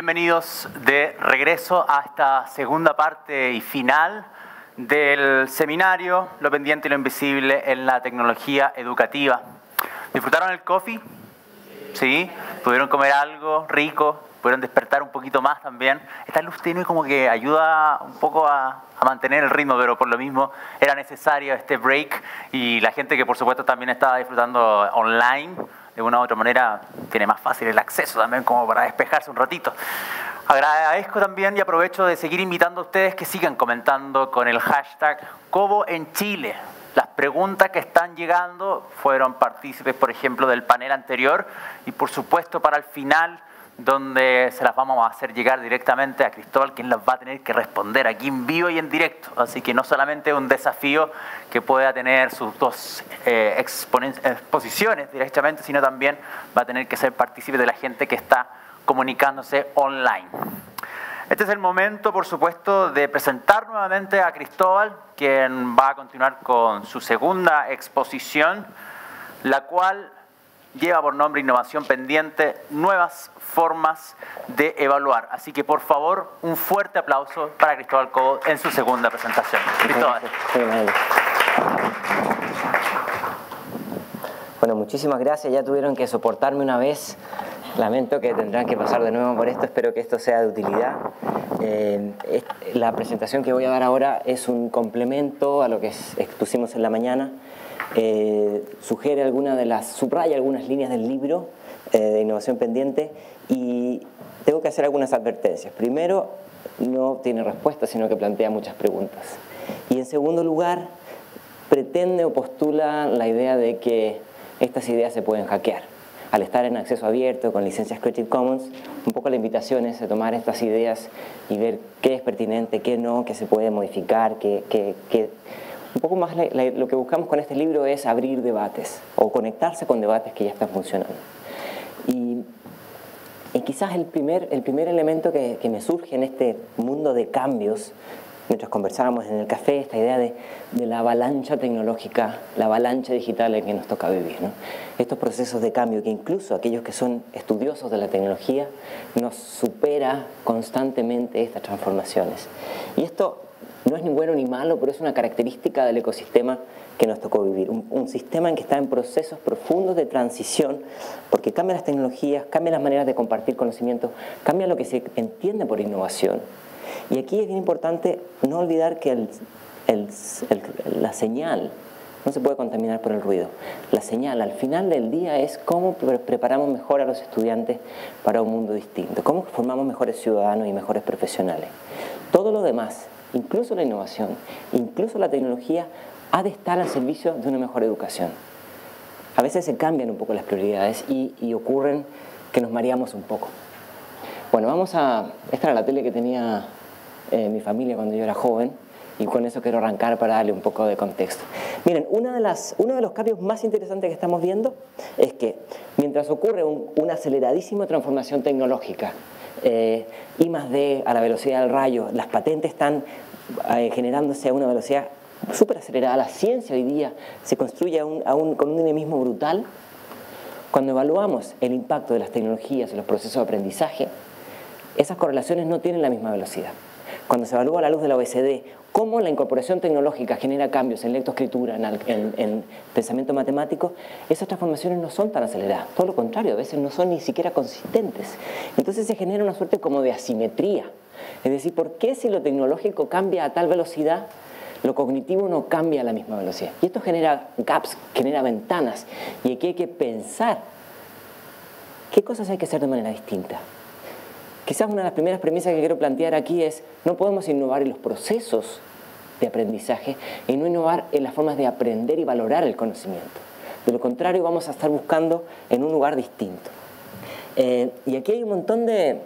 bienvenidos de regreso a esta segunda parte y final del seminario Lo pendiente y lo invisible en la tecnología educativa. ¿Disfrutaron el coffee? ¿Sí? ¿Pudieron comer algo rico? ¿Pudieron despertar un poquito más también? Esta luz tenue como que ayuda un poco a mantener el ritmo, pero por lo mismo era necesario este break, y la gente que por supuesto también estaba disfrutando online, de una u otra manera tiene más fácil el acceso también como para despejarse un ratito. Agradezco también y aprovecho de seguir invitando a ustedes que sigan comentando con el hashtag Cobo en Chile. Las preguntas que están llegando fueron partícipes, por ejemplo, del panel anterior, y por supuesto para el final, donde se las vamos a hacer llegar directamente a Cristóbal, quien las va a tener que responder aquí en vivo y en directo. Así que no solamente es un desafío que pueda tener sus dos exposiciones directamente, sino también va a tener que ser partícipe de la gente que está comunicándose online. Este es el momento, por supuesto, de presentar nuevamente a Cristóbal, quien va a continuar con su segunda exposición, la cual lleva por nombre Innovación Pendiente, nuevas formas de evaluar. Así que, por favor, un fuerte aplauso para Cristóbal Cobo en su segunda presentación. Cristóbal. Bueno, muchísimas gracias. Ya tuvieron que soportarme una vez. Lamento que tendrán que pasar de nuevo por esto. Espero que esto sea de utilidad. La presentación que voy a dar ahora es un complemento a lo que expusimos en la mañana. Subraya algunas líneas del libro de Innovación Pendiente, y tengo que hacer algunas advertencias. Primero, no tiene respuesta, sino que plantea muchas preguntas. Y en segundo lugar, pretende o postula la idea de que estas ideas se pueden hackear. Al estar en acceso abierto, con licencias Creative Commons, un poco la invitación es a tomar estas ideas y ver qué es pertinente, qué no, qué se puede modificar, un poco más lo que buscamos con este libro es abrir debates o conectarse con debates que ya están funcionando. Y quizás el primer elemento que me surge en este mundo de cambios, mientras conversábamos en el café, esta idea de la avalancha tecnológica, la avalancha digital en que nos toca vivir, ¿no? Estos procesos de cambio que incluso aquellos que son estudiosos de la tecnología nos supera constantemente estas transformaciones. Y esto no es ni bueno ni malo, pero es una característica del ecosistema que nos tocó vivir. Un sistema en que está en procesos profundos de transición, porque cambian las tecnologías, cambian las maneras de compartir conocimiento, cambia lo que se entiende por innovación. Y aquí es bien importante no olvidar que la señal no se puede contaminar por el ruido. La señal al final del día es cómo preparamos mejor a los estudiantes para un mundo distinto, cómo formamos mejores ciudadanos y mejores profesionales. Todo lo demás, incluso la innovación, incluso la tecnología, ha de estar al servicio de una mejor educación. A veces se cambian un poco las prioridades y ocurren que nos mareamos un poco. Bueno, esta era la tele que tenía mi familia cuando yo era joven, y con eso quiero arrancar para darle un poco de contexto. Miren, uno de los cambios más interesantes que estamos viendo es que mientras ocurre una aceleradísima transformación tecnológica, I+D a la velocidad del rayo, las patentes están generándose a una velocidad súper acelerada, la ciencia hoy día se construye con un dinamismo brutal. Cuando evaluamos el impacto de las tecnologías en los procesos de aprendizaje, esas correlaciones no tienen la misma velocidad. Cuando se evalúa a la luz de la OECD cómo la incorporación tecnológica genera cambios en lectoescritura, en pensamiento matemático, esas transformaciones no son tan aceleradas. Todo lo contrario, a veces no son ni siquiera consistentes. Entonces se genera una suerte como de asimetría. Es decir, ¿por qué si lo tecnológico cambia a tal velocidad, lo cognitivo no cambia a la misma velocidad? Y esto genera gaps, genera ventanas. Y aquí hay que pensar qué cosas hay que hacer de manera distinta. Quizás una de las primeras premisas que quiero plantear aquí es: no podemos innovar en los procesos de aprendizaje y no innovar en las formas de aprender y valorar el conocimiento. De lo contrario, vamos a estar buscando en un lugar distinto. Y aquí hay un montón de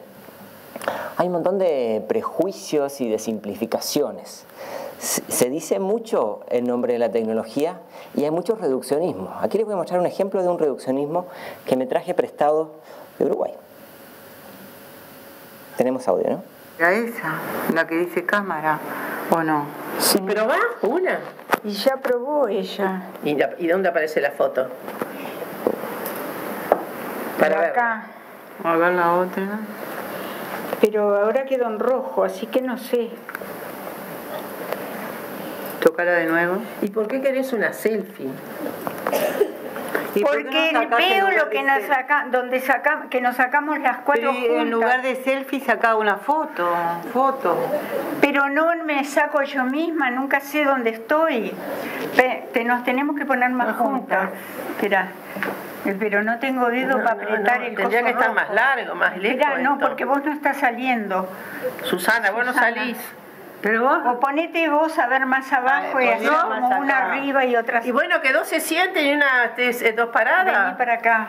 prejuicios y de simplificaciones. Se dice mucho en nombre de la tecnología y hay mucho reduccionismo. Aquí les voy a mostrar un ejemplo de un reduccionismo que me traje prestado de Uruguay. Tenemos audio, ¿no? Esa, la que dice cámara, ¿o no? Sí, pero va una. Y ya probó ella. ¿Y dónde aparece la foto? Para ver. Acá. A ver la otra. pero ahora quedó en rojo, así que no sé. Tócala de nuevo. ¿Y por qué querés una selfie? ¿Y por qué Porque no sacás en veo lugar lo que de nos selfie? saca, donde que nos sacamos las cuatro Pero juntas. en lugar de selfie sacaba una foto. Pero no me saco yo misma, nunca sé dónde estoy. Nos tenemos que poner más juntas. Espera, pero no tengo dedo para apretar el coso Tendría que estar rojo. más largo, más lejos. Espera, no, esto. porque vos no estás saliendo. Susana, vos no salís. Pero vos... O ponete vos a ver más abajo y así ponela como más una acá. arriba y otra. Y bueno, que dos se sienten y una dos Vení paradas. para acá.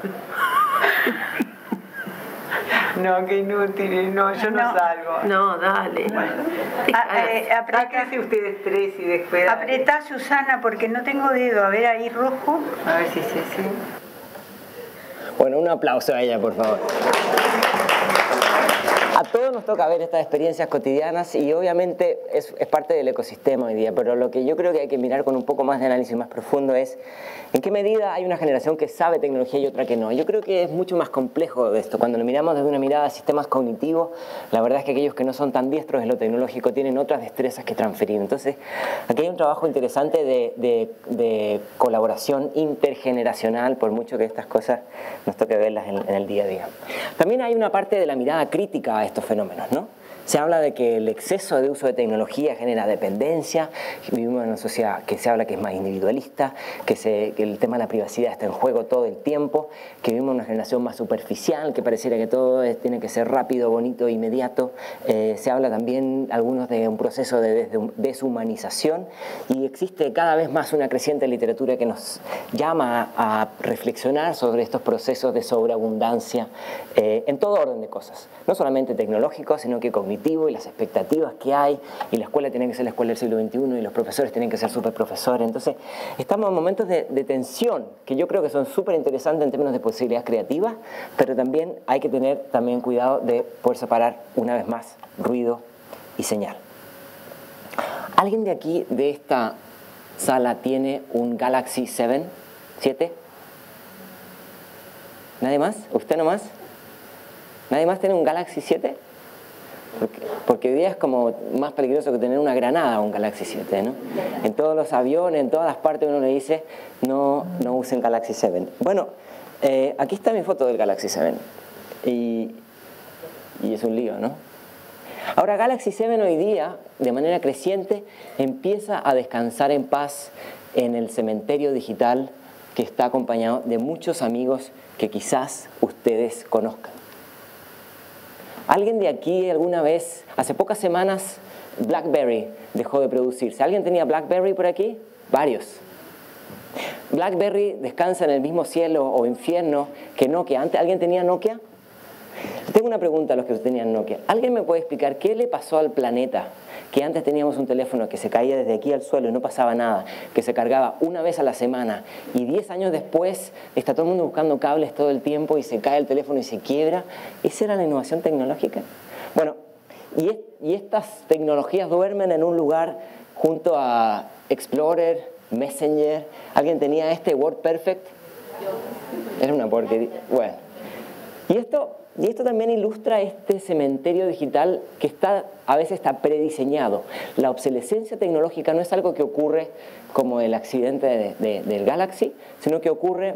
No, qué inútil. No, yo no, No. salgo. No, dale. Apretá, Sáquense ustedes tres y después... apretá, Susana, porque no tengo dedo. A ver ahí rojo. A ver si sí. Bueno, un aplauso a ella, por favor. A todos nos toca ver estas experiencias cotidianas y obviamente es parte del ecosistema hoy día, pero lo que yo creo que hay que mirar con un poco más de análisis más profundo es en qué medida hay una generación que sabe tecnología y otra que no. Yo creo que es mucho más complejo de esto. Cuando lo miramos desde una mirada de sistemas cognitivos, la verdad es que aquellos que no son tan diestros en lo tecnológico tienen otras destrezas que transferir. Entonces, aquí hay un trabajo interesante de colaboración intergeneracional, por mucho que estas cosas nos toque verlas en el día a día. También hay una parte de la mirada crítica a estos fenómenos, ¿no? Se habla de que el exceso de uso de tecnología genera dependencia, vivimos en una sociedad que se habla que es más individualista, que el tema de la privacidad está en juego todo el tiempo, que vivimos en una generación más superficial, que pareciera que todo tiene que ser rápido, bonito, inmediato. Se habla también algunos de un proceso de deshumanización y existe cada vez más una creciente literatura que nos llama a reflexionar sobre estos procesos de sobreabundancia en todo orden de cosas, no solamente tecnológicos, sino que cognitivos y las expectativas que hay, y la escuela tiene que ser la escuela del siglo XXI y los profesores tienen que ser súper profesores. Entonces estamos en momentos de tensión que yo creo que son súper interesantes en términos de posibilidades creativas, pero también hay que tener cuidado de poder separar una vez más ruido y señal. ¿Alguien de aquí, de esta sala, tiene un Galaxy 7? ¿Nadie más? ¿Usted nomás? ¿Nadie más tiene un Galaxy 7? Porque hoy día es como más peligroso que tener una granada un Galaxy 7, ¿no? En todos los aviones, en todas las partes uno le dice no usen Galaxy 7. Bueno, aquí está mi foto del Galaxy 7 y es un lío, ¿no? Ahora Galaxy 7 hoy día, de manera creciente, empieza a descansar en paz en el cementerio digital que está acompañado de muchos amigos que quizás ustedes conozcan. ¿Alguien de aquí alguna vez, hace pocas semanas, BlackBerry dejó de producirse? ¿Alguien tenía BlackBerry por aquí? Varios. BlackBerry descansa en el mismo cielo o infierno que Nokia. ¿Antes alguien tenía Nokia? Tengo una pregunta a los que tenían Nokia. ¿Alguien me puede explicar qué le pasó al planeta? Que antes teníamos un teléfono que se caía desde aquí al suelo y no pasaba nada, que se cargaba una vez a la semana y 10 años después está todo el mundo buscando cables todo el tiempo y se cae el teléfono y se quiebra. ¿Esa era la innovación tecnológica? Bueno, y estas tecnologías duermen en un lugar junto a Explorer, Messenger. ¿Alguien tenía WordPerfect? Era una porquería. Bueno, y esto también ilustra este cementerio digital que a veces está prediseñado. La obsolescencia tecnológica no es algo que ocurre como el accidente del Galaxy, sino que ocurre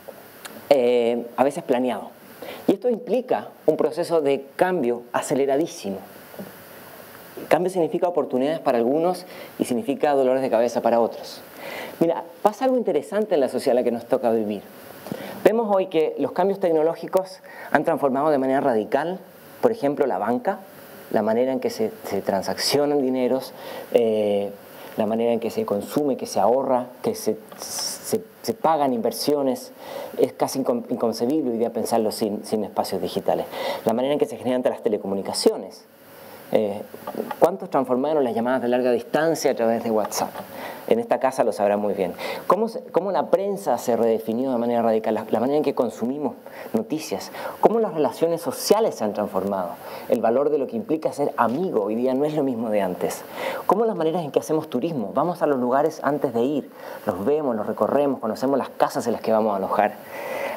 a veces planeado. Y esto implica un proceso de cambio aceleradísimo. Cambio significa oportunidades para algunos y significa dolores de cabeza para otros. Mira, pasa algo interesante en la sociedad en la que nos toca vivir. Vemos hoy que los cambios tecnológicos han transformado de manera radical, por ejemplo, la banca, la manera en que se transaccionan dineros, la manera en que se consume, que se ahorra, que se pagan inversiones. Es casi inconcebible hoy día pensarlo sin espacios digitales. La manera en que se generan las telecomunicaciones. ¿Cuántos transformaron las llamadas de larga distancia a través de WhatsApp? En esta casa lo sabrán muy bien. ¿Cómo la prensa se redefinió de manera radical? La manera en que consumimos noticias. ¿Cómo las relaciones sociales se han transformado? El valor de lo que implica ser amigo hoy día no es lo mismo de antes. ¿Cómo las maneras en que hacemos turismo? Vamos a los lugares antes de ir. Los vemos, los recorremos, conocemos las casas en las que vamos a alojar.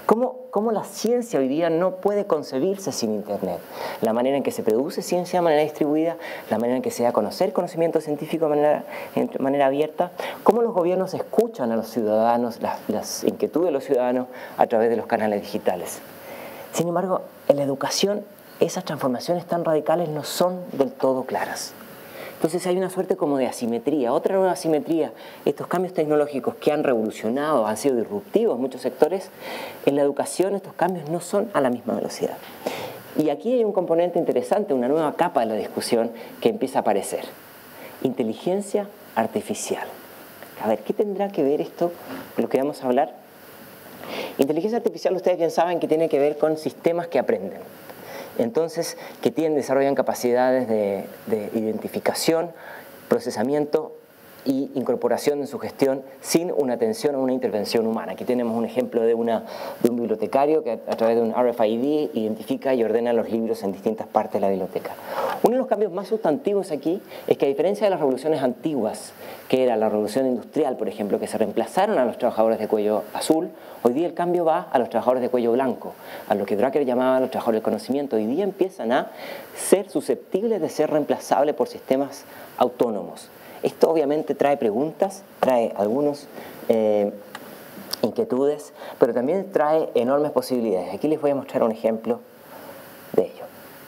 ¿Cómo la ciencia hoy día no puede concebirse sin Internet? La manera en que se produce ciencia de manera distribuida, la manera en que se da a conocer conocimiento científico de manera abierta, cómo los gobiernos escuchan a los ciudadanos, las inquietudes de los ciudadanos a través de los canales digitales. Sin embargo, en la educación esas transformaciones tan radicales no son del todo claras. Entonces hay una suerte como de asimetría, otra nueva asimetría. Estos cambios tecnológicos que han revolucionado, han sido disruptivos en muchos sectores, en la educación estos cambios no son a la misma velocidad. Y aquí hay un componente interesante, una nueva capa de la discusión que empieza a aparecer. Inteligencia artificial. A ver, ¿qué tendrá que ver esto con lo que vamos a hablar? Inteligencia artificial, ustedes bien saben que tiene que ver con sistemas que aprenden. Entonces, que desarrollan capacidades de identificación, procesamiento y incorporación en su gestión sin una atención o una intervención humana. Aquí tenemos un ejemplo de un bibliotecario que a través de un RFID identifica y ordena los libros en distintas partes de la biblioteca. Uno de los cambios más sustantivos aquí es que a diferencia de las revoluciones antiguas, que era la revolución industrial, por ejemplo, que se reemplazaron a los trabajadores de cuello azul, hoy día el cambio va a los trabajadores de cuello blanco, a lo que Drucker llamaba los trabajadores del conocimiento. Hoy día empiezan a ser susceptibles de ser reemplazables por sistemas autónomos. Esto obviamente trae preguntas, trae algunas inquietudes, pero también trae enormes posibilidades. Aquí les voy a mostrar un ejemplo de ello.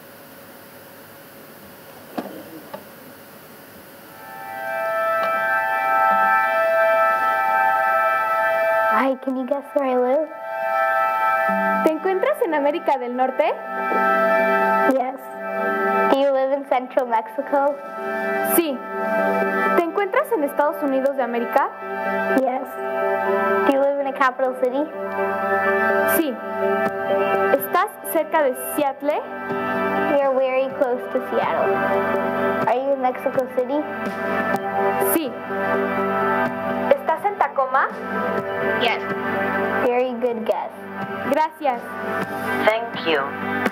Hi, can you guess where I live? ¿Te encuentras en América del Norte? Yes. Do you live in Central Mexico? Sí. ¿Te encuentras en Estados Unidos de América? Yes. Do you live in a capital city? Sí. ¿Estás cerca de Seattle? We are very close to Seattle. Are you in Mexico City? Sí. ¿Estás en Tacoma? Yes. Very good guess. Gracias. Thank you.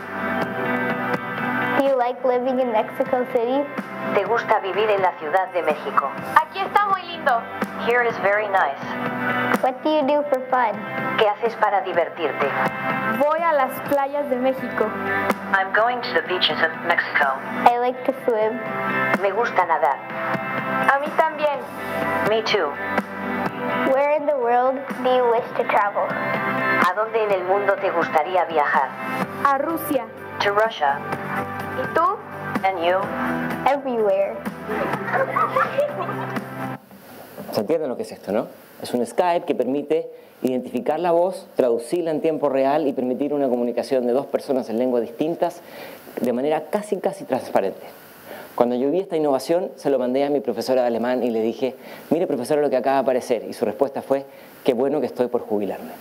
Do you like living in Mexico City? ¿Te gusta vivir en la Ciudad de México? Aquí está muy lindo. Here is very nice. What do you do for fun? ¿Qué haces para divertirte? Voy a las playas de México. I'm going to the beaches of Mexico. I like to swim. Me gusta nadar. A mí también. Me too. Where in the world do you wish to travel? ¿A dónde en el mundo te gustaría viajar? A Rusia. To Russia. ¿Y tú? And you? Everywhere. ¿Se entiende lo que es esto, no? Es un Skype que permite identificar la voz, traducirla en tiempo real y permitir una comunicación de dos personas en lenguas distintas de manera casi transparente. Cuando yo vi esta innovación, se lo mandé a mi profesora de alemán y le dije, mire profesora lo que acaba de aparecer. Y su respuesta fue, qué bueno que estoy por jubilarme.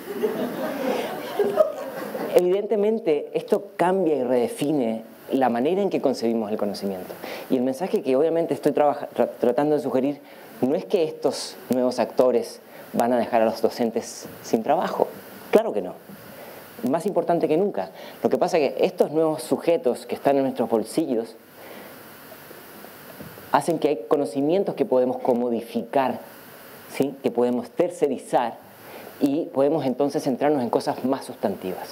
Evidentemente, esto cambia y redefine la manera en que concebimos el conocimiento. Y el mensaje que obviamente estoy tratando de sugerir no es que estos nuevos actores van a dejar a los docentes sin trabajo. Claro que no. Más importante que nunca. Lo que pasa es que estos nuevos sujetos que están en nuestros bolsillos hacen que hay conocimientos que podemos comodificar, ¿sí? Que podemos tercerizar y podemos entonces centrarnos en cosas más sustantivas.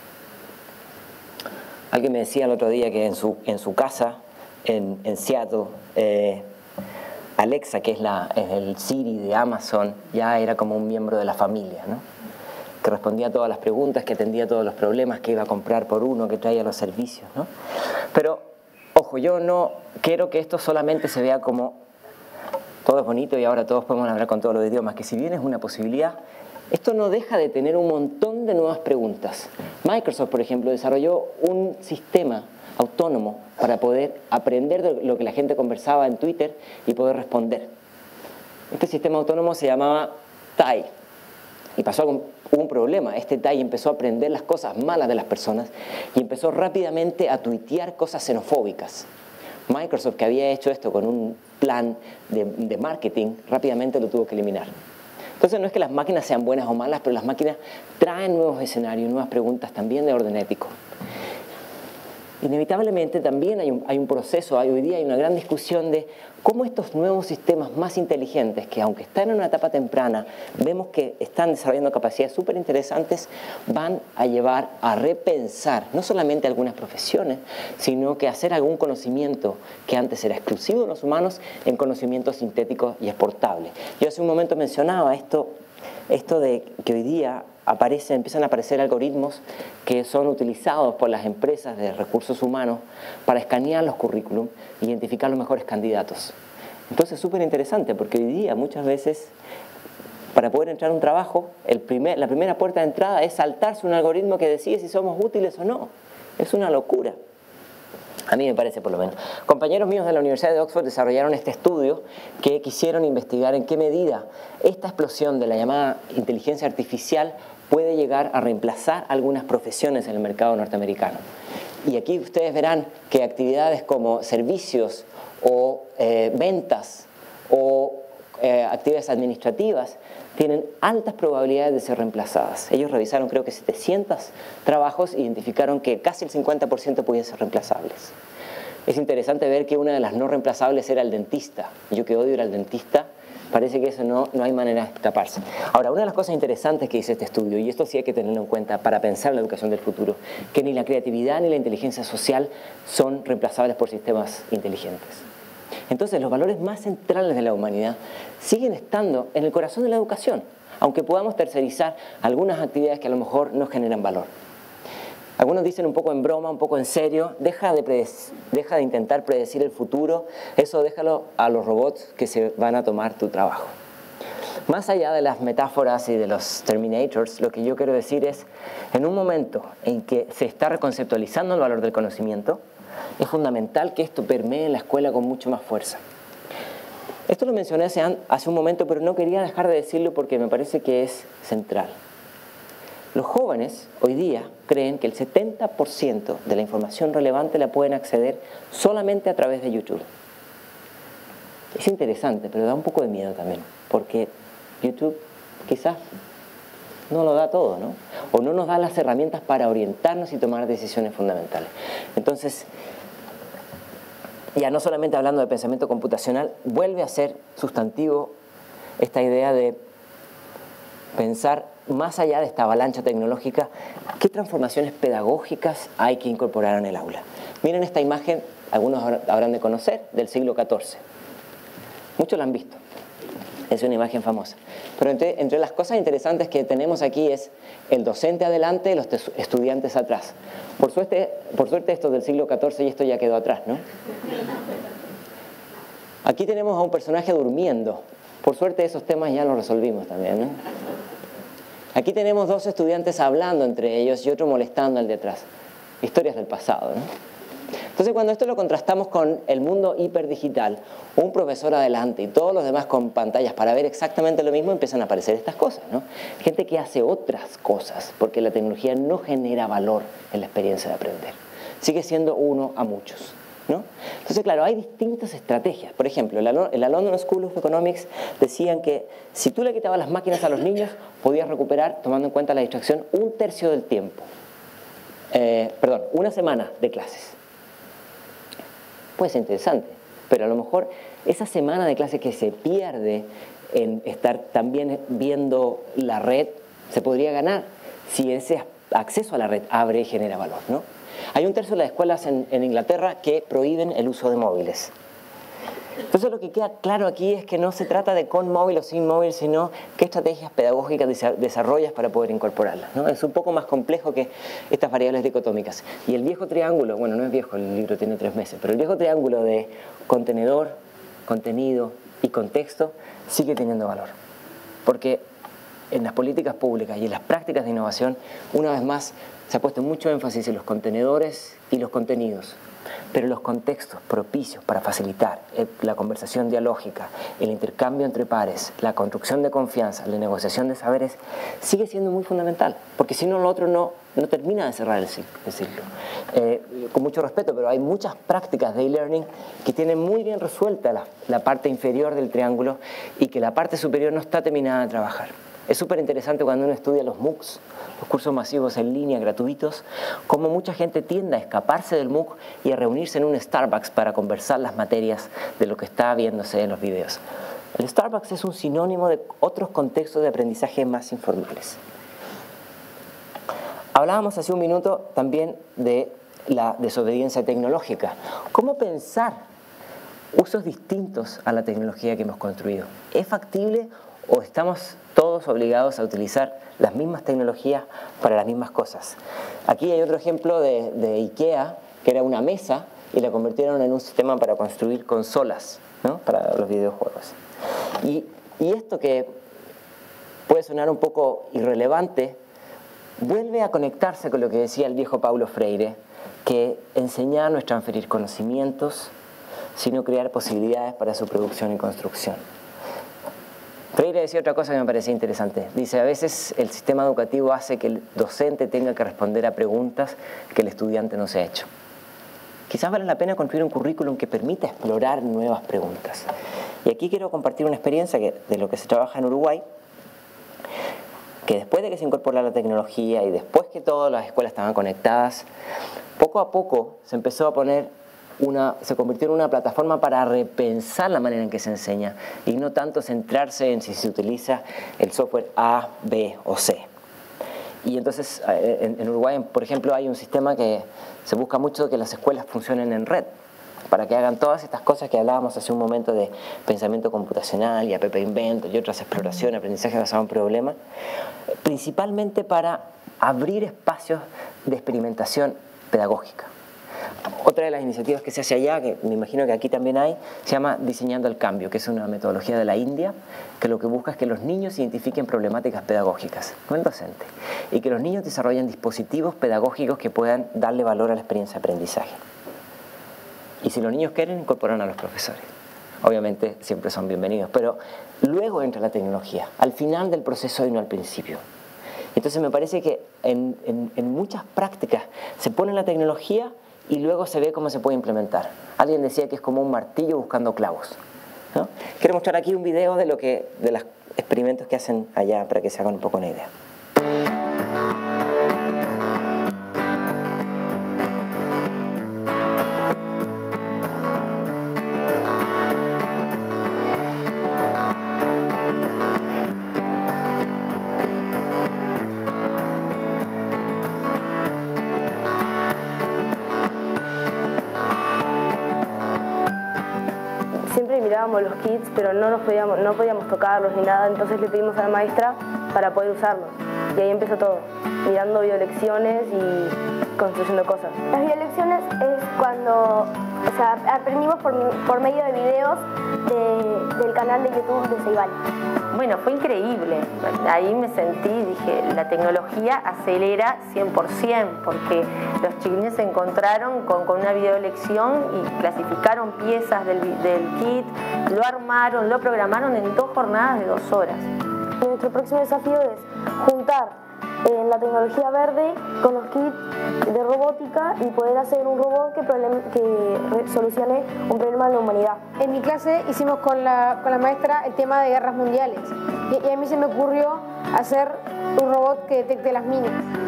Alguien me decía el otro día que en su casa, en Seattle, Alexa, que es el Siri de Amazon, ya era como un miembro de la familia, ¿no? Que respondía a todas las preguntas, que atendía todos los problemas, que iba a comprar por uno, que traía los servicios, ¿no? Pero, ojo, yo no quiero que esto solamente se vea como todo es bonito y ahora todos podemos hablar con todos los idiomas, que si bien es una posibilidad, esto no deja de tener un montón de nuevas preguntas. Microsoft, por ejemplo, desarrolló un sistema autónomo para poder aprender de lo que la gente conversaba en Twitter y poder responder. Este sistema autónomo se llamaba TAI. Y hubo un problema. Este TAI empezó a aprender las cosas malas de las personas y empezó rápidamente a tuitear cosas xenofóbicas. Microsoft, que había hecho esto con un plan de marketing, rápidamente lo tuvo que eliminar. Entonces no es que las máquinas sean buenas o malas, pero las máquinas traen nuevos escenarios, nuevas preguntas también de orden ético. inevitablemente también hay un proceso, hoy día hay una gran discusión de cómo estos nuevos sistemas más inteligentes, que aunque están en una etapa temprana, vemos que están desarrollando capacidades súper interesantes, van a llevar a repensar no solamente algunas profesiones, sino que hacer algún conocimiento que antes era exclusivo de los humanos en conocimiento sintético y exportable. Yo hace un momento mencionaba esto de que hoy día empiezan a aparecer algoritmos que son utilizados por las empresas de recursos humanos para escanear los currículum e identificar los mejores candidatos. Entonces es súper interesante porque hoy día muchas veces para poder entrar a un trabajo la primera puerta de entrada es saltarse un algoritmo que decide si somos útiles o no. Es una locura. A mí me parece, por lo menos. Compañeros míos de la Universidad de Oxford desarrollaron este estudio que quisieron investigar en qué medida esta explosión de la llamada inteligencia artificial puede llegar a reemplazar algunas profesiones en el mercado norteamericano. Y aquí ustedes verán que actividades como servicios o ventas o actividades administrativas tienen altas probabilidades de ser reemplazadas. Ellos revisaron creo que 700 trabajos e identificaron que casi el 50% podían ser reemplazables. Es interesante ver que una de las no reemplazables era el dentista. Yo que odio ir al dentista, parece que eso no hay manera de escaparse. Ahora, una de las cosas interesantes que dice este estudio, y esto sí hay que tenerlo en cuenta para pensar la educación del futuro, que ni la creatividad ni la inteligencia social son reemplazables por sistemas inteligentes. Entonces, los valores más centrales de la humanidad siguen estando en el corazón de la educación, aunque podamos tercerizar algunas actividades que a lo mejor no generan valor. Algunos dicen un poco en broma, un poco en serio, deja de intentar predecir el futuro, eso déjalo a los robots que se van a tomar tu trabajo. Más allá de las metáforas y de los Terminators, lo que yo quiero decir es, en un momento en que se está reconceptualizando el valor del conocimiento, es fundamental que esto permee en la escuela con mucho más fuerza. Esto lo mencioné hace un momento, pero no quería dejar de decirlo porque me parece que es central. Los jóvenes hoy día creen que el 70% de la información relevante la pueden acceder solamente a través de YouTube. Es interesante, pero da un poco de miedo también, porque YouTube quizás no lo da todo, ¿no? O no nos da las herramientas para orientarnos y tomar decisiones fundamentales. Entonces, ya no solamente hablando de pensamiento computacional, vuelve a ser sustantivo esta idea de pensar más allá de esta avalancha tecnológica, ¿qué transformaciones pedagógicas hay que incorporar en el aula? Miren esta imagen, algunos habrán de conocer, del siglo XIV. Muchos la han visto. Es una imagen famosa. Pero entre las cosas interesantes que tenemos aquí es el docente adelante y los estudiantes atrás. Por suerte esto es del siglo XIV y esto ya quedó atrás, ¿no? Aquí tenemos a un personaje durmiendo. Por suerte esos temas ya los resolvimos también, ¿no? Aquí tenemos dos estudiantes hablando entre ellos y otro molestando al de atrás. Historias del pasado, ¿no? Entonces, cuando esto lo contrastamos con el mundo hiperdigital, un profesor adelante y todos los demás con pantallas para ver exactamente lo mismo, empiezan a aparecer estas cosas, ¿no? Gente que hace otras cosas, porque la tecnología no genera valor en la experiencia de aprender. Sigue siendo uno a muchos, ¿no? Entonces, claro, hay distintas estrategias. Por ejemplo, en la London School of Economics decían que si tú le quitabas las máquinas a los niños, podías recuperar, tomando en cuenta la distracción, un tercio del tiempo. Una semana de clases. Puede ser interesante, pero a lo mejor esa semana de clase que se pierde en estar también viendo la red se podría ganar si ese acceso a la red abre y genera valor, ¿no? Hay un tercio de las escuelas en Inglaterra que prohíben el uso de móviles. Entonces lo que queda claro aquí es que no se trata de con móvil o sin móvil, sino qué estrategias pedagógicas desarrollas para poder incorporarlas, ¿no? Es un poco más complejo que estas variables dicotómicas. Y el viejo triángulo, bueno, no es viejo, el libro tiene 3 meses, pero el viejo triángulo de contenedor, contenido y contexto sigue teniendo valor. Porque en las políticas públicas y en las prácticas de innovación, una vez más, se ha puesto mucho énfasis en los contenedores y los contenidos. Pero los contextos propicios para facilitar la conversación dialógica, el intercambio entre pares, la construcción de confianza, la negociación de saberes, sigue siendo muy fundamental, porque si no, lo otro no termina de cerrar el ciclo. Con mucho respeto, pero hay muchas prácticas de e-learning que tienen muy bien resuelta la parte inferior del triángulo y que la parte superior no está terminada de trabajar. Es súper interesante cuando uno estudia los MOOCs, los cursos masivos en línea gratuitos, cómo mucha gente tiende a escaparse del MOOC y a reunirse en un Starbucks para conversar las materias de lo que está viéndose en los videos. El Starbucks es un sinónimo de otros contextos de aprendizaje más informales. Hablábamos hace un minuto también de la desobediencia tecnológica. ¿Cómo pensar usos distintos a la tecnología que hemos construido? ¿Es factible o estamos todos obligados a utilizar las mismas tecnologías para las mismas cosas? Aquí hay otro ejemplo de IKEA, que era una mesa y la convirtieron en un sistema para construir consolas, ¿no? Para los videojuegos. Y esto, que puede sonar un poco irrelevante, vuelve a conectarse con lo que decía el viejo Paulo Freire, que enseñar no es transferir conocimientos, sino crear posibilidades para su producción y construcción. Freire decía otra cosa que me parecía interesante. Dice, a veces el sistema educativo hace que el docente tenga que responder a preguntas que el estudiante no se ha hecho. Quizás vale la pena construir un currículum que permita explorar nuevas preguntas. Y aquí quiero compartir una experiencia de lo que se trabaja en Uruguay, que después de que se incorporó la tecnología y después que todas las escuelas estaban conectadas, poco a poco se empezó a poner se convirtió en una plataforma para repensar la manera en que se enseña y no tanto centrarse en si se utiliza el software A, B o C. Y entonces en Uruguay, por ejemplo, hay un sistema que se busca mucho que las escuelas funcionen en red, para que hagan todas estas cosas que hablábamos hace un momento de pensamiento computacional y App Invento y otras exploraciones, aprendizaje basado en problemas, principalmente para abrir espacios de experimentación pedagógica. Otra de las iniciativas que se hace allá, que me imagino que aquí también hay, se llama Diseñando el Cambio, que es una metodología de la India, que lo que busca es que los niños identifiquen problemáticas pedagógicas, no el docente, y que los niños desarrollen dispositivos pedagógicos que puedan darle valor a la experiencia de aprendizaje. Y si los niños quieren, incorporan a los profesores. Obviamente siempre son bienvenidos, pero luego entra la tecnología, al final del proceso y no al principio. Entonces me parece que en muchas prácticas se pone la tecnología y luego se ve cómo se puede implementar. Alguien decía que es como un martillo buscando clavos, ¿no? Quiero mostrar aquí un video de los experimentos que hacen allá para que se hagan un poco una idea. Siempre mirábamos los kits, pero no podíamos tocarlos ni nada, entonces le pedimos a la maestra para poder usarlos. Y ahí empezó todo, mirando videolecciones y construyendo cosas. Las videolecciones es cuando aprendimos por medio de videos del canal de YouTube de Ceibal. Bueno, fue increíble. Ahí me sentí, dije, la tecnología acelera 100%, porque los chiquilines se encontraron con una videolección y clasificaron piezas del kit, lo armaron, lo programaron en 2 jornadas de 2 horas. Nuestro próximo desafío es juntar la tecnología verde con los kits de robótica y poder hacer un robot que solucione un problema de la humanidad. En mi clase hicimos con la maestra el tema de guerras mundiales y a mí se me ocurrió hacer un robot que detecte las minas.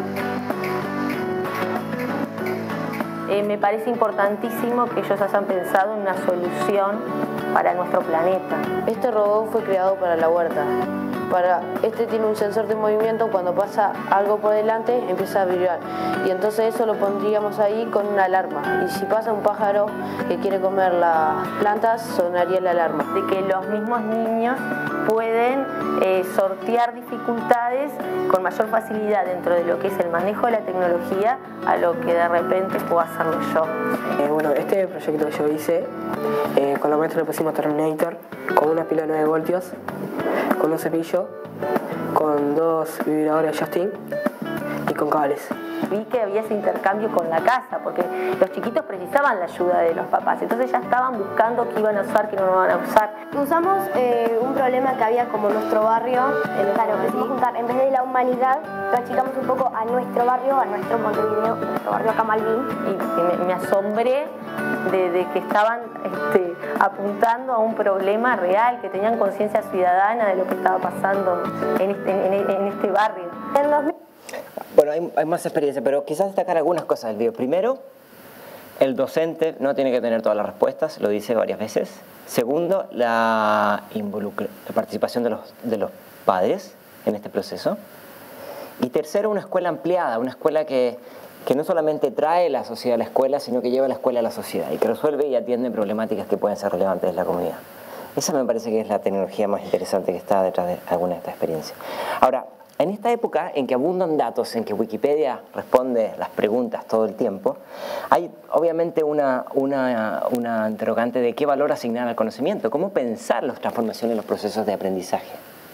Me parece importantísimo que ellos hayan pensado en una solución para nuestro planeta. Este robot fue creado para la huerta. Este tiene un sensor de movimiento, cuando pasa algo por delante empieza a vibrar y entonces eso lo pondríamos ahí con una alarma y si pasa un pájaro que quiere comer las plantas sonaría la alarma. De que los mismos niños pueden sortear dificultades con mayor facilidad dentro de lo que es el manejo de la tecnología a lo que de repente puedo hacerlo yo. Bueno, este proyecto que yo hice, con la maestra le pusimos Terminator, con una pila de 9 voltios, con un cepillo, con 2 vibradores Justin y con cables. Vi que había ese intercambio con la casa, porque los chiquitos precisaban la ayuda de los papás, entonces ya estaban buscando qué iban a usar, qué no van a usar. Usamos un problema que había como nuestro barrio, claro, quisimos juntar, en vez de la humanidad, lo achicamos un poco a nuestro barrio, a nuestro Montevideo, nuestro barrio acá Malvin. Y me asombré de que estaban apuntando a un problema real, que tenían conciencia ciudadana de lo que estaba pasando en este barrio. Bueno, hay más experiencia, pero quizás destacar algunas cosas del video. Primero, el docente no tiene que tener todas las respuestas, lo dice varias veces. Segundo, la participación de los padres en este proceso. Y tercero, una escuela ampliada, una escuela que no solamente trae la sociedad a la escuela, sino que lleva la escuela a la sociedad y que resuelve y atiende problemáticas que pueden ser relevantes en la comunidad. Esa me parece que es la tecnología más interesante que está detrás de alguna de estas experiencias. Ahora, en esta época en que abundan datos, en que Wikipedia responde las preguntas todo el tiempo, hay obviamente una interrogante de qué valor asignar al conocimiento, cómo pensar las transformaciones en los procesos de aprendizaje.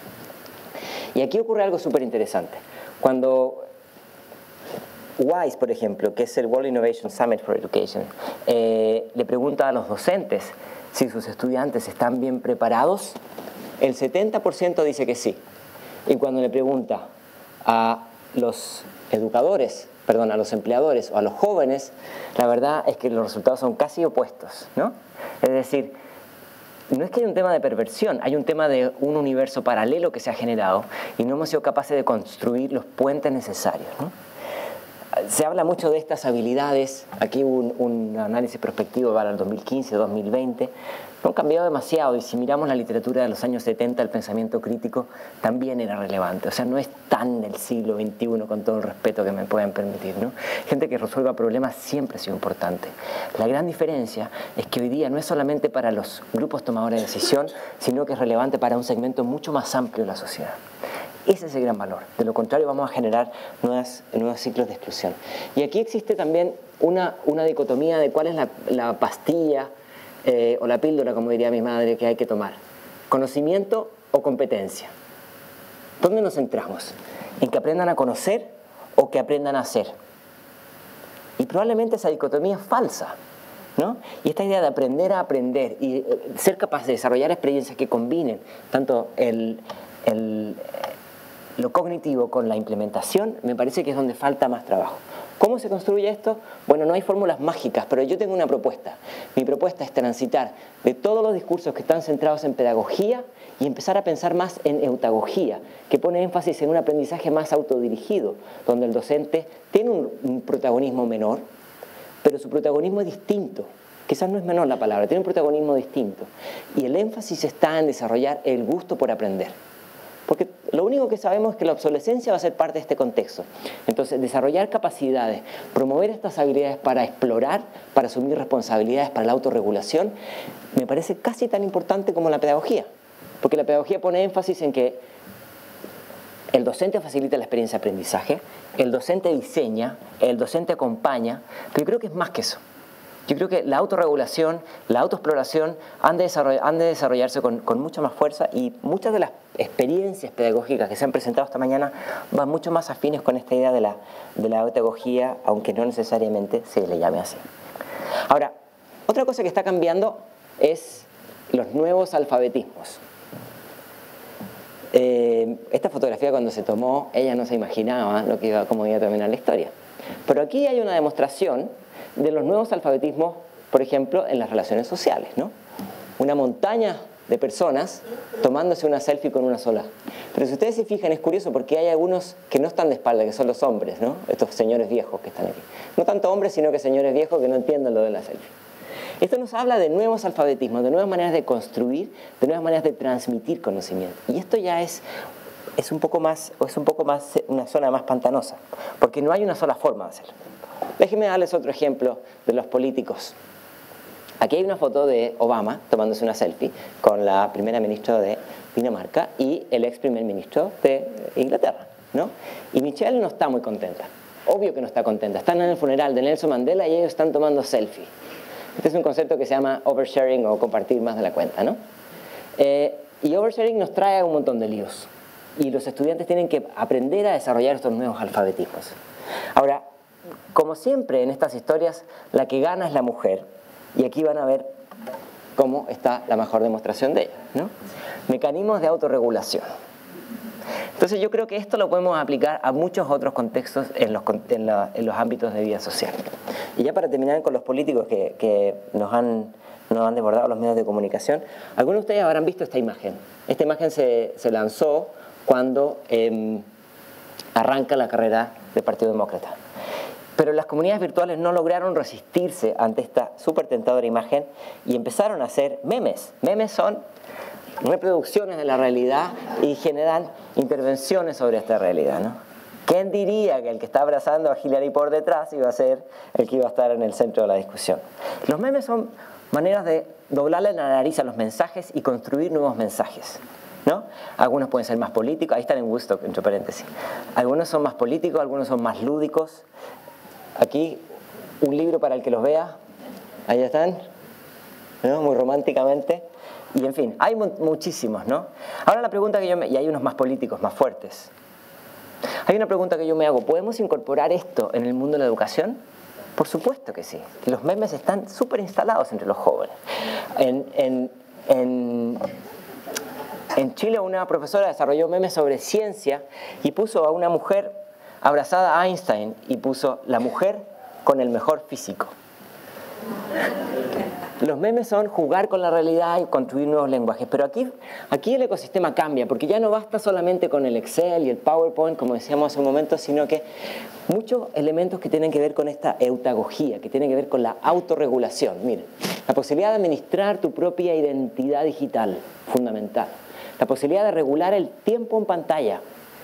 Y aquí ocurre algo súper interesante. Cuando WISE, por ejemplo, que es el World Innovation Summit for Education, le pregunta a los docentes si sus estudiantes están bien preparados, el 70% dice que sí. Y cuando le pregunta a los educadores, perdón, a los empleadores o a los jóvenes, la verdad es que los resultados son casi opuestos, ¿no? Es decir, no es que haya un tema de perversión, hay un tema de un universo paralelo que se ha generado y no hemos sido capaces de construir los puentes necesarios, ¿no? Se habla mucho de estas habilidades, aquí hubo un análisis prospectivo para el 2015-2020, no han cambiado demasiado y si miramos la literatura de los años 70 el pensamiento crítico también era relevante, o sea, no es tan del siglo XXI con todo el respeto que me pueden permitir, ¿no? Gente que resuelva problemas siempre ha sido importante. La gran diferencia es que hoy día no es solamente para los grupos tomadores de decisión, sino que es relevante para un segmento mucho más amplio de la sociedad. Ese es el gran valor. De lo contrario, vamos a generar nuevos ciclos de exclusión. Y aquí existe también una dicotomía de cuál es la pastilla o la píldora, como diría mi madre, que hay que tomar. ¿Conocimiento o competencia? ¿Dónde nos centramos? ¿En que aprendan a conocer o que aprendan a hacer? Y probablemente esa dicotomía es falsa, ¿no? Y esta idea de aprender a aprender y ser capaz de desarrollar experiencias que combinen tanto lo cognitivo con la implementación, me parece que es donde falta más trabajo. ¿Cómo se construye esto? Bueno, no hay fórmulas mágicas, pero yo tengo una propuesta. Mi propuesta es transitar de todos los discursos que están centrados en pedagogía y empezar a pensar más en eutagogía, que pone énfasis en un aprendizaje más autodirigido, donde el docente tiene un protagonismo menor, pero su protagonismo es distinto. Quizás no es menor la palabra, tiene un protagonismo distinto. Y el énfasis está en desarrollar el gusto por aprender. Porque lo único que sabemos es que la obsolescencia va a ser parte de este contexto. Entonces, desarrollar capacidades, promover estas habilidades para explorar, para asumir responsabilidades, para la autorregulación, me parece casi tan importante como la pedagogía. Porque la pedagogía pone énfasis en que el docente facilita la experiencia de aprendizaje, el docente diseña, el docente acompaña, pero yo creo que es más que eso. Yo creo que la autorregulación, la autoexploración han de desarrollarse con mucha más fuerza y muchas de las experiencias pedagógicas que se han presentado esta mañana van mucho más afines con esta idea de la pedagogía, aunque no necesariamente se le llame así. Ahora, otra cosa que está cambiando es los nuevos alfabetismos. Esta fotografía cuando se tomó, ella no se imaginaba cómo iba a terminar la historia. Pero aquí hay una demostración de los nuevos alfabetismos, por ejemplo, en las relaciones sociales, ¿no? Una montaña de personas tomándose una selfie con una sola. Pero si ustedes se fijan, es curioso porque hay algunos que no están de espalda, que son los hombres, ¿no? Estos señores viejos que están aquí. No tanto hombres, sino que señores viejos que no entienden lo de la selfie. Esto nos habla de nuevos alfabetismos, de nuevas maneras de construir, de nuevas maneras de transmitir conocimiento. Y esto ya es un poco más una zona más pantanosa, porque no hay una sola forma de hacerlo. Déjenme darles otro ejemplo de los políticos. Aquí hay una foto de Obama tomándose una selfie con la primera ministra de Dinamarca y el ex primer ministro de Inglaterra, ¿no? Y Michelle no está muy contenta. Obvio que no está contenta. Están en el funeral de Nelson Mandela y ellos están tomando selfie. Este es un concepto que se llama oversharing o compartir más de la cuenta, ¿no? Y oversharing nos trae un montón de líos. Y los estudiantes tienen que aprender a desarrollar estos nuevos alfabetismos. Ahora, como siempre en estas historias, la que gana es la mujer. Y aquí van a ver cómo está la mejor demostración de ella, ¿no? Mecanismos de autorregulación. Entonces yo creo que esto lo podemos aplicar a muchos otros contextos en los ámbitos de vida social. Y ya para terminar con los políticos que nos han desbordado los medios de comunicación, algunos de ustedes habrán visto esta imagen. Esta imagen se lanzó cuando arranca la carrera del Partido Demócrata. Pero las comunidades virtuales no lograron resistirse ante esta súper tentadora imagen y empezaron a hacer memes. Memes son reproducciones de la realidad y generan intervenciones sobre esta realidad, ¿no? ¿Quién diría que el que está abrazando a Hillary por detrás iba a ser el que iba a estar en el centro de la discusión? Los memes son maneras de doblarle la nariz a los mensajes y construir nuevos mensajes, ¿no? Algunos pueden ser más políticos, ahí están en Woodstock, entre paréntesis. Algunos son más políticos, algunos son más lúdicos. Aquí un libro para el que los vea, ahí están, ¿no? Muy románticamente. Y en fin, hay muchísimos, ¿no? Ahora la pregunta que y hay unos más políticos, más fuertes. Hay una pregunta que yo me hago, ¿podemos incorporar esto en el mundo de la educación? Por supuesto que sí. Los memes están súper instalados entre los jóvenes. En Chile una profesora desarrolló memes sobre ciencia y puso a una mujer abrazada a Einstein y puso la mujer con el mejor físico. Los memes son jugar con la realidad y construir nuevos lenguajes, pero aquí el ecosistema cambia, porque ya no basta solamente con el Excel y el PowerPoint, como decíamos hace un momento, sino que muchos elementos que tienen que ver con esta eutagogía, que tienen que ver con la autorregulación. Miren, la posibilidad de administrar tu propia identidad digital, fundamental. La posibilidad de regular el tiempo en pantalla.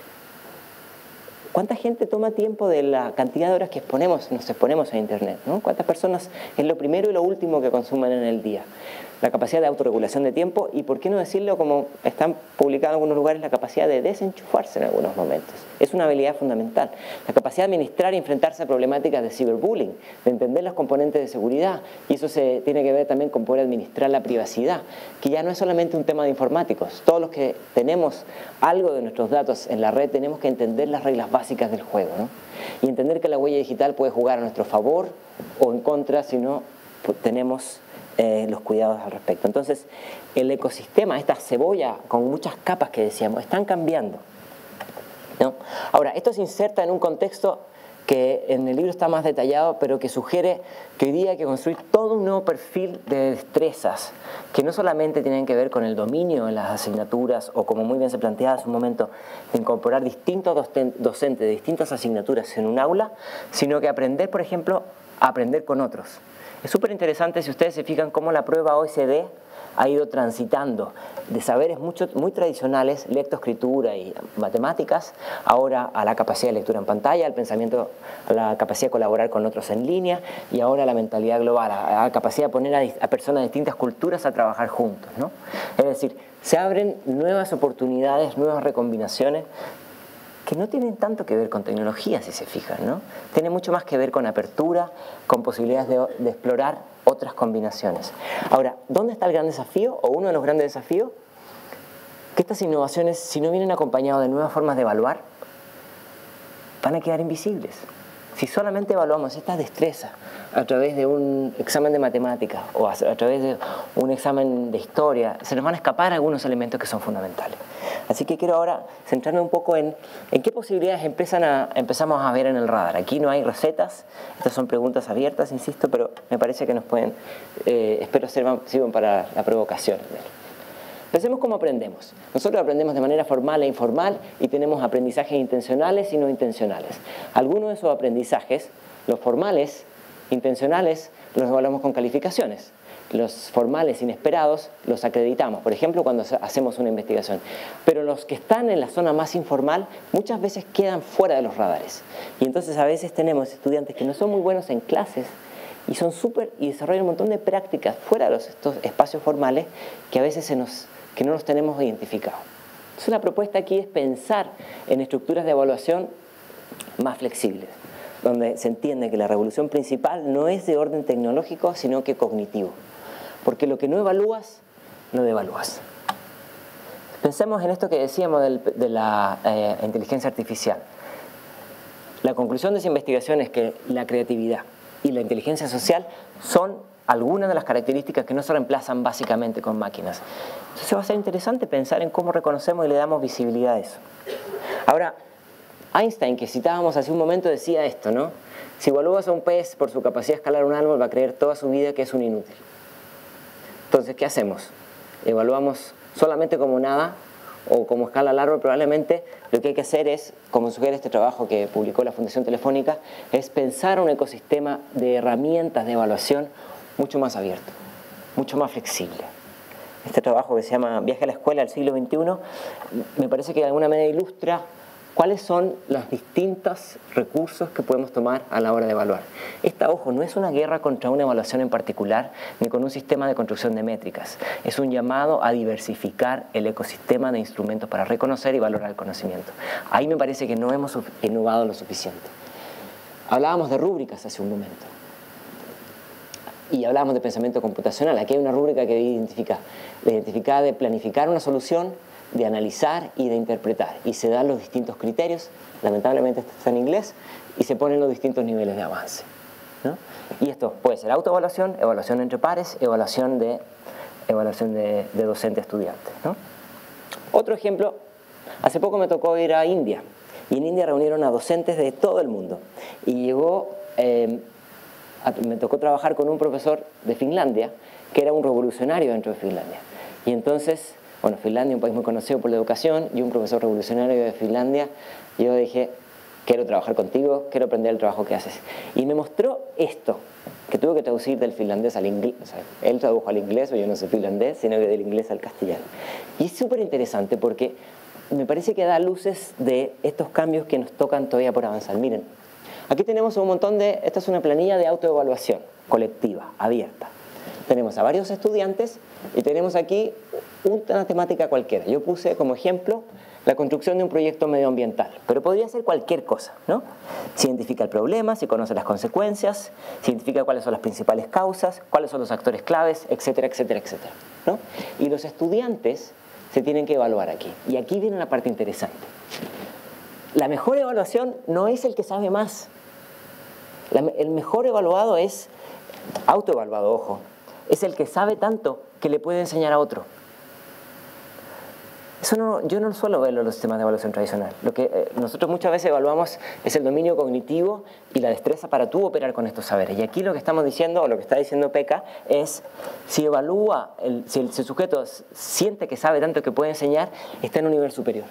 ¿Cuánta gente toma tiempo de la cantidad de horas que nos exponemos a Internet, ¿no? ¿Cuántas personas es lo primero y lo último que consumen en el día? La capacidad de autorregulación de tiempo y, por qué no decirlo, como están publicados en algunos lugares, la capacidad de desenchufarse en algunos momentos. Es una habilidad fundamental. La capacidad de administrar y enfrentarse a problemáticas de ciberbullying, de entender los componentes de seguridad. Y eso se tiene que ver también con poder administrar la privacidad, que ya no es solamente un tema de informáticos. Todos los que tenemos algo de nuestros datos en la red tenemos que entender las reglas básicas del juego, ¿no? Y entender que la huella digital puede jugar a nuestro favor o en contra si no tenemos los cuidados al respecto. Entonces, el ecosistema, esta cebolla con muchas capas que decíamos, están cambiando, ¿no? Ahora, esto se inserta en un contexto que en el libro está más detallado, pero que sugiere que hoy día hay que construir todo un nuevo perfil de destrezas, que no solamente tienen que ver con el dominio en las asignaturas, o como muy bien se planteaba hace un momento, de incorporar distintos docentes de distintas asignaturas en un aula, sino que aprender, por ejemplo, a aprender con otros. Es súper interesante si ustedes se fijan cómo la prueba OECD ha ido transitando de saberes muy tradicionales, lectoescritura y matemáticas, ahora a la capacidad de lectura en pantalla, al pensamiento, a la capacidad de colaborar con otros en línea y ahora a la mentalidad global, a la capacidad de poner a personas de distintas culturas a trabajar juntos, ¿no? Es decir, se abren nuevas oportunidades, nuevas recombinaciones que no tienen tanto que ver con tecnología, si se fijan, ¿no? Tiene mucho más que ver con apertura, con posibilidades de explorar otras combinaciones. Ahora, ¿dónde está el gran desafío? O uno de los grandes desafíos, que estas innovaciones, si no vienen acompañadas de nuevas formas de evaluar, van a quedar invisibles. Si solamente evaluamos estas destrezas a través de un examen de matemáticas o a través de un examen de historia, se nos van a escapar algunos elementos que son fundamentales. Así que quiero ahora centrarme un poco en qué posibilidades empezamos a ver en el radar. Aquí no hay recetas, estas son preguntas abiertas, insisto, pero me parece que nos pueden, espero sirvan para la provocación. Pensemos cómo aprendemos. Nosotros aprendemos de manera formal e informal y tenemos aprendizajes intencionales y no intencionales. Algunos de esos aprendizajes, los formales, intencionales, los evaluamos con calificaciones. Los formales inesperados los acreditamos, por ejemplo, cuando hacemos una investigación. Pero los que están en la zona más informal muchas veces quedan fuera de los radares. Y entonces a veces tenemos estudiantes que no son muy buenos en clases y desarrollan un montón de prácticas fuera de estos espacios formales que a veces que no los tenemos identificados. Entonces la propuesta aquí es pensar en estructuras de evaluación más flexibles, donde se entiende que la revolución principal no es de orden tecnológico, sino que cognitivo. Porque lo que no evalúas, no devalúas. Pensemos en esto que decíamos de la inteligencia artificial. La conclusión de esa investigación es que la creatividad y la inteligencia social son algunas de las características que no se reemplazan básicamente con máquinas. Entonces va a ser interesante pensar en cómo reconocemos y le damos visibilidad a eso. Ahora, Einstein, que citábamos hace un momento, decía esto, ¿no? Si evalúas a un pez por su capacidad de escalar un árbol, va a creer toda su vida que es un inútil. Entonces, ¿qué hacemos? ¿Evaluamos solamente como nada o como escala al árbol? Probablemente lo que hay que hacer es, como sugiere este trabajo que publicó la Fundación Telefónica, es pensar un ecosistema de herramientas de evaluación mucho más abierto, mucho más flexible. Este trabajo que se llama Viaje a la Escuela del siglo XXI me parece que de alguna manera ilustra cuáles son los distintos recursos que podemos tomar a la hora de evaluar. Esta, ojo, no es una guerra contra una evaluación en particular ni con un sistema de construcción de métricas. Es un llamado a diversificar el ecosistema de instrumentos para reconocer y valorar el conocimiento. Ahí me parece que no hemos innovado lo suficiente. Hablábamos de rúbricas hace un momento. Y hablábamos de pensamiento computacional. Aquí hay una rúbrica que identifica de planificar una solución, de analizar y de interpretar. Y se dan los distintos criterios, lamentablemente esto está en inglés, y se ponen los distintos niveles de avance, ¿no? Y esto puede ser autoevaluación, evaluación entre pares, evaluación de docente-estudiante, ¿no? Otro ejemplo, hace poco me tocó ir a India, y en India reunieron a docentes de todo el mundo. Y llegó, me tocó trabajar con un profesor de Finlandia, que era un revolucionario dentro de Finlandia. Y entonces, bueno, Finlandia es un país muy conocido por la educación, y un profesor revolucionario de Finlandia, yo dije, quiero trabajar contigo, quiero aprender el trabajo que haces. Y me mostró esto, que tuve que traducir del finlandés al inglés. O sea, él tradujo al inglés, o yo no sé finlandés, sino que del inglés al castellano. Y es súper interesante porque me parece que da luces de estos cambios que nos tocan todavía por avanzar. Miren, aquí tenemos un montón de, esta es una planilla de autoevaluación colectiva, abierta. Tenemos a varios estudiantes y tenemos aquí una temática cualquiera. Yo puse como ejemplo la construcción de un proyecto medioambiental, pero podría ser cualquier cosa, ¿no? Se identifica el problema, se conocen las consecuencias, se identifica cuáles son las principales causas, cuáles son los actores claves, etcétera, etcétera, etcétera, ¿no? Y los estudiantes se tienen que evaluar aquí. Y aquí viene la parte interesante. La mejor evaluación no es el que sabe más. El mejor evaluado es autoevaluado, ojo. Es el que sabe tanto que le puede enseñar a otro. Eso no, yo no suelo verlo en los sistemas de evaluación tradicional. Lo que nosotros muchas veces evaluamos es el dominio cognitivo y la destreza para tú operar con estos saberes. Y aquí lo que estamos diciendo, o lo que está diciendo Pekka, es si evalúa, si el sujeto siente que sabe tanto que puede enseñar, está en un nivel superior.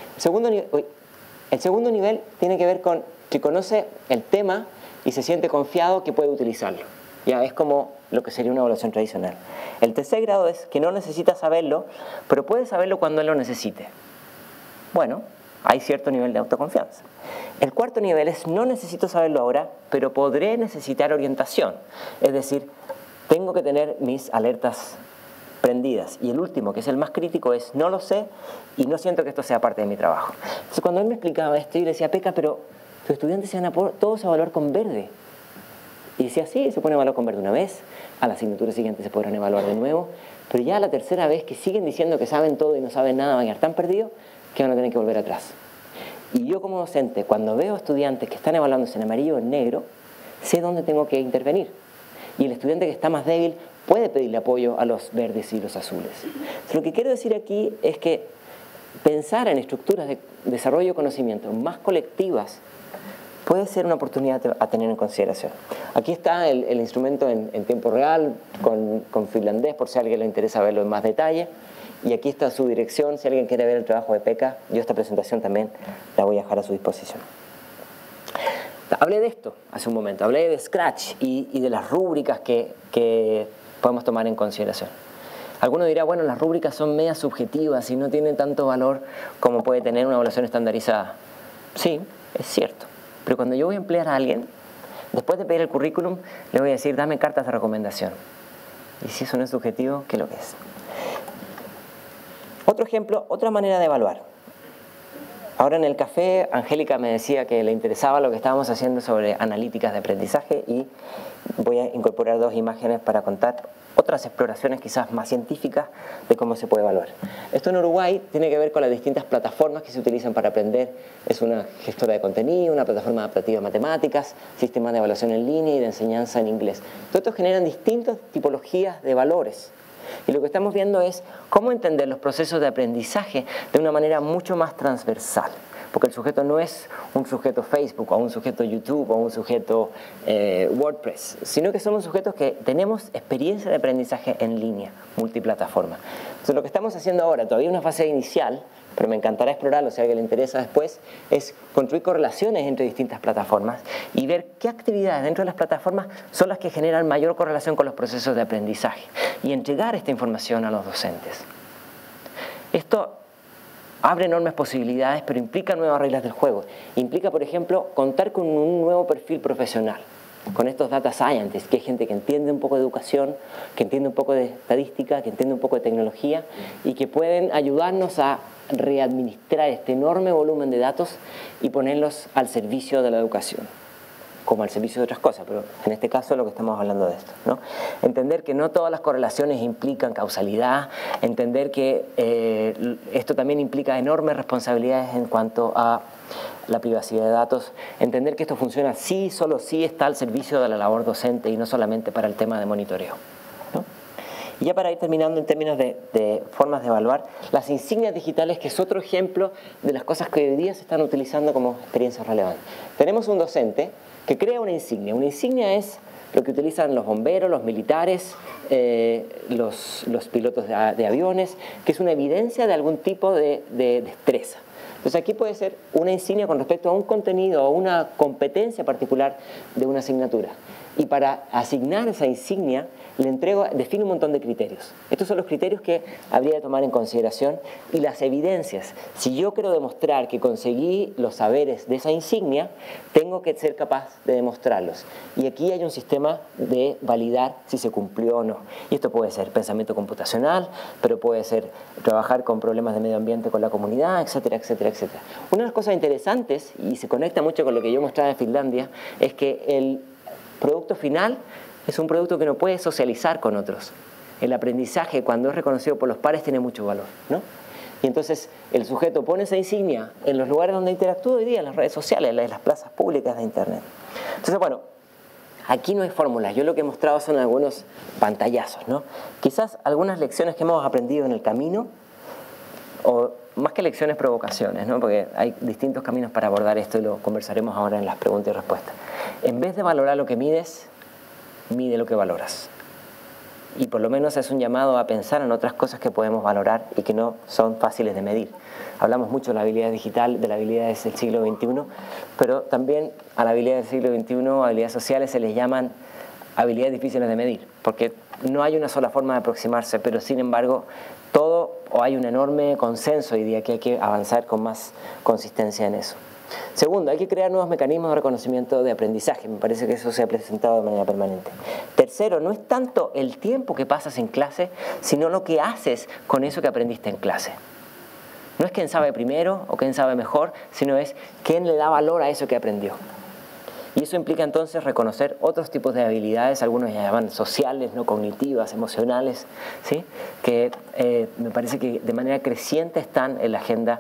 El segundo nivel tiene que ver con que conoce el tema y se siente confiado que puede utilizarlo. Ya es como lo que sería una evaluación tradicional. El tercer grado es que no necesita saberlo, pero puede saberlo cuando él lo necesite. Bueno, hay cierto nivel de autoconfianza. El cuarto nivel es no necesito saberlo ahora, pero podré necesitar orientación. Es decir, tengo que tener mis alertas prendidas. Y el último, que es el más crítico, es no lo sé y no siento que esto sea parte de mi trabajo. Entonces, cuando él me explicaba esto, yo le decía, Pekka, pero tus estudiantes se van a todos a evaluar con verde. Y decía, sí, se pone a evaluar con verde una vez, a la asignatura siguiente se podrán evaluar de nuevo, pero ya a la tercera vez que siguen diciendo que saben todo y no saben nada, van a quedar tan perdidos que van a tener que volver atrás. Y yo como docente, cuando veo estudiantes que están evaluándose en amarillo o en negro, sé dónde tengo que intervenir. Y el estudiante que está más débil puede pedirle apoyo a los verdes y los azules. Lo que quiero decir aquí es que pensar en estructuras de desarrollo de conocimiento más colectivas puede ser una oportunidad a tener en consideración. Aquí está el instrumento en tiempo real, con finlandés, por si a alguien le interesa verlo en más detalle. Y aquí está su dirección, si alguien quiere ver el trabajo de Pekka. Yo esta presentación también la voy a dejar a su disposición. Hablé de esto hace un momento, hablé de Scratch y de las rúbricas que podemos tomar en consideración. Alguno dirá, bueno, las rúbricas son medias subjetivas y no tienen tanto valor como puede tener una evaluación estandarizada. Sí, es cierto. Pero cuando yo voy a emplear a alguien, después de pedir el currículum, le voy a decir, dame cartas de recomendación. Y si eso no es subjetivo, ¿qué es lo que es? Otro ejemplo, otra manera de evaluar. Ahora en el café, Angélica me decía que le interesaba lo que estábamos haciendo sobre analíticas de aprendizaje y voy a incorporar dos imágenes para contar otras exploraciones quizás más científicas de cómo se puede evaluar. Esto en Uruguay tiene que ver con las distintas plataformas que se utilizan para aprender. Es una gestora de contenido, una plataforma adaptativa de matemáticas, sistema de evaluación en línea y de enseñanza en inglés. Todo esto generan distintas tipologías de valores. Y lo que estamos viendo es cómo entender los procesos de aprendizaje de una manera mucho más transversal. Porque el sujeto no es un sujeto Facebook o un sujeto YouTube o un sujeto WordPress, sino que somos sujetos que tenemos experiencia de aprendizaje en línea, multiplataforma. Entonces lo que estamos haciendo ahora, todavía en una fase inicial, pero me encantará explorarlo si a alguien le interesa después, es construir correlaciones entre distintas plataformas y ver qué actividades dentro de las plataformas son las que generan mayor correlación con los procesos de aprendizaje y entregar esta información a los docentes. Esto abre enormes posibilidades, pero implica nuevas reglas del juego. Implica, por ejemplo, contar con un nuevo perfil profesional, con estos data scientists, que es gente que entiende un poco de educación, que entiende un poco de estadística, que entiende un poco de tecnología y que pueden ayudarnos a readministrar este enorme volumen de datos y ponerlos al servicio de la educación, como al servicio de otras cosas, pero en este caso lo que estamos hablando de esto, ¿no? Entender que no todas las correlaciones implican causalidad, entender que esto también implica enormes responsabilidades en cuanto a la privacidad de datos, entender que esto funciona sí, solo sí está al servicio de la labor docente y no solamente para el tema de monitoreo, ¿no? Y ya para ir terminando en términos de formas de evaluar, las insignias digitales, que es otro ejemplo de las cosas que hoy día se están utilizando como experiencias relevantes. Tenemos un docente que crea una insignia. Una insignia es lo que utilizan los bomberos, los militares, los pilotos de aviones, que es una evidencia de algún tipo de destreza. Entonces aquí puede ser una insignia con respecto a un contenido o una competencia particular de una asignatura. Y para asignar esa insignia, define un montón de criterios. Estos son los criterios que habría que tomar en consideración y las evidencias. Si yo quiero demostrar que conseguí los saberes de esa insignia, tengo que ser capaz de demostrarlos. Y aquí hay un sistema de validar si se cumplió o no. Y esto puede ser pensamiento computacional, pero puede ser trabajar con problemas de medio ambiente con la comunidad, etcétera, etcétera, etcétera. Una de las cosas interesantes, y se conecta mucho con lo que yo mostraba en Finlandia, es que el producto final es un producto que no puede socializar con otros. El aprendizaje, cuando es reconocido por los pares, tiene mucho valor, ¿no? Y entonces el sujeto pone esa insignia en los lugares donde interactúa hoy día, en las redes sociales, en las plazas públicas de Internet. Entonces, bueno, aquí no hay fórmulas. Yo lo que he mostrado son algunos pantallazos, ¿no? Quizás algunas lecciones que hemos aprendido en el camino, o más que lecciones, provocaciones, ¿no? Porque hay distintos caminos para abordar esto y lo conversaremos ahora en las preguntas y respuestas. En vez de valorar lo que mides, mide lo que valoras. Y por lo menos es un llamado a pensar en otras cosas que podemos valorar y que no son fáciles de medir. Hablamos mucho de la habilidad digital, de las habilidades del siglo XXI, pero también a la habilidad del siglo XXI, habilidades sociales, se les llaman habilidades difíciles de medir, porque no hay una sola forma de aproximarse, pero sin embargo hay un enorme consenso hoy día que hay que avanzar con más consistencia en eso. Segundo, hay que crear nuevos mecanismos de reconocimiento de aprendizaje. Me parece que eso se ha presentado de manera permanente. Tercero, no es tanto el tiempo que pasas en clase, sino lo que haces con eso que aprendiste en clase. No es quién sabe primero o quién sabe mejor, sino es quién le da valor a eso que aprendió. Y eso implica entonces reconocer otros tipos de habilidades, algunos ya llaman sociales, no cognitivas, emocionales, ¿sí? Que me parece que de manera creciente están en la agenda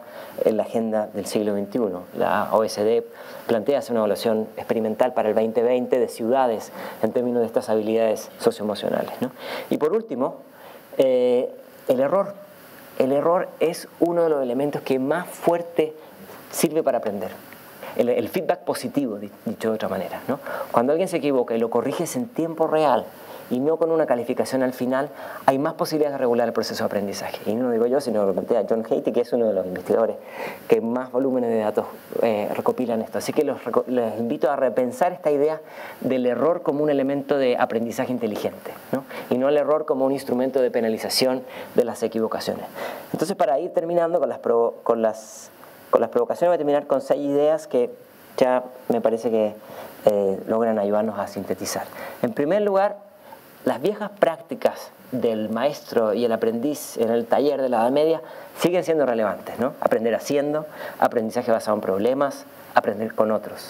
del siglo XXI. La OSD plantea hacer una evaluación experimental para el 2020 de ciudades en términos de estas habilidades socioemocionales, ¿no? Y por último, el error. El error es uno de los elementos que más fuerte sirve para aprender. El feedback positivo, dicho de otra manera, ¿no? Cuando alguien se equivoca y lo corriges en tiempo real y no con una calificación al final, hay más posibilidades de regular el proceso de aprendizaje. Y no lo digo yo, sino lo plantea John Hattie, que es uno de los investigadores que más volúmenes de datos recopilan esto. Así que les invito a repensar esta idea del error como un elemento de aprendizaje inteligente, ¿no? Y no el error como un instrumento de penalización de las equivocaciones. Entonces, para ir terminando con las provocaciones, voy a terminar con 6 ideas que ya me parece que logran ayudarnos a sintetizar. En primer lugar, las viejas prácticas del maestro y el aprendiz en el taller de la Edad Media siguen siendo relevantes, ¿no? Aprender haciendo, aprendizaje basado en problemas, aprender con otros.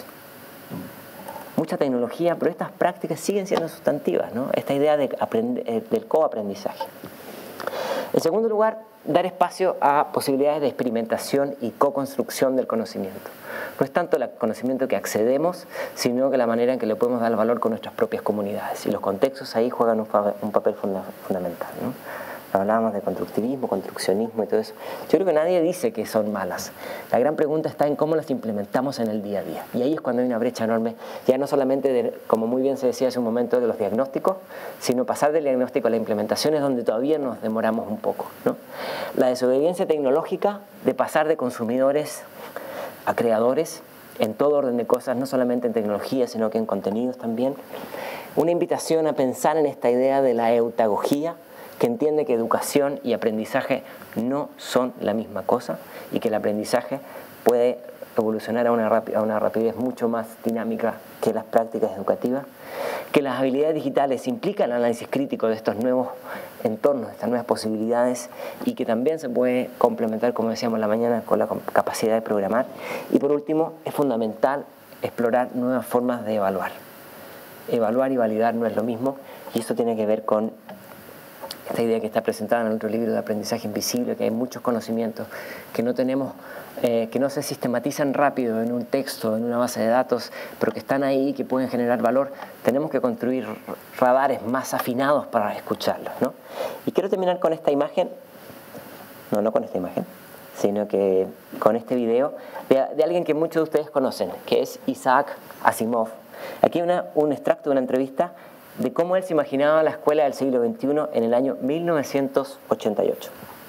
Mucha tecnología, pero estas prácticas siguen siendo sustantivas, ¿no? Esta idea de del coaprendizaje. En segundo lugar, dar espacio a posibilidades de experimentación y co-construcción del conocimiento. No es tanto el conocimiento que accedemos, sino que la manera en que le podemos dar valor con nuestras propias comunidades. Y los contextos ahí juegan un papel fundamental, ¿no? Hablábamos de constructivismo, construccionismo y todo eso. Yo creo que nadie dice que son malas. La gran pregunta está en cómo las implementamos en el día a día. Y ahí es cuando hay una brecha enorme, ya no solamente, como muy bien se decía hace un momento, de los diagnósticos, sino pasar del diagnóstico a la implementación es donde todavía nos demoramos un poco, ¿no? La desobediencia tecnológica de pasar de consumidores a creadores en todo orden de cosas, no solamente en tecnología, sino que en contenidos también. Una invitación a pensar en esta idea de la eutagogía, que entiende que educación y aprendizaje no son la misma cosa y que el aprendizaje puede evolucionar a una rapidez mucho más dinámica que las prácticas educativas, que las habilidades digitales implican el análisis crítico de estos nuevos entornos, de estas nuevas posibilidades, y que también se puede complementar, como decíamos en la mañana, con la capacidad de programar. Y por último, es fundamental explorar nuevas formas de evaluar. Evaluar y validar no es lo mismo, y esto tiene que ver con esta idea que está presentada en otro libro de aprendizaje invisible, que hay muchos conocimientos que no tenemos, que no se sistematizan rápido en un texto, en una base de datos, pero que están ahí y que pueden generar valor. Tenemos que construir radares más afinados para escucharlos, ¿no? Y quiero terminar con esta imagen, no con esta imagen, sino que con este video de alguien que muchos de ustedes conocen, que es Isaac Asimov. Aquí un extracto de una entrevista de cómo él se imaginaba la escuela del siglo XXI en el año 1988.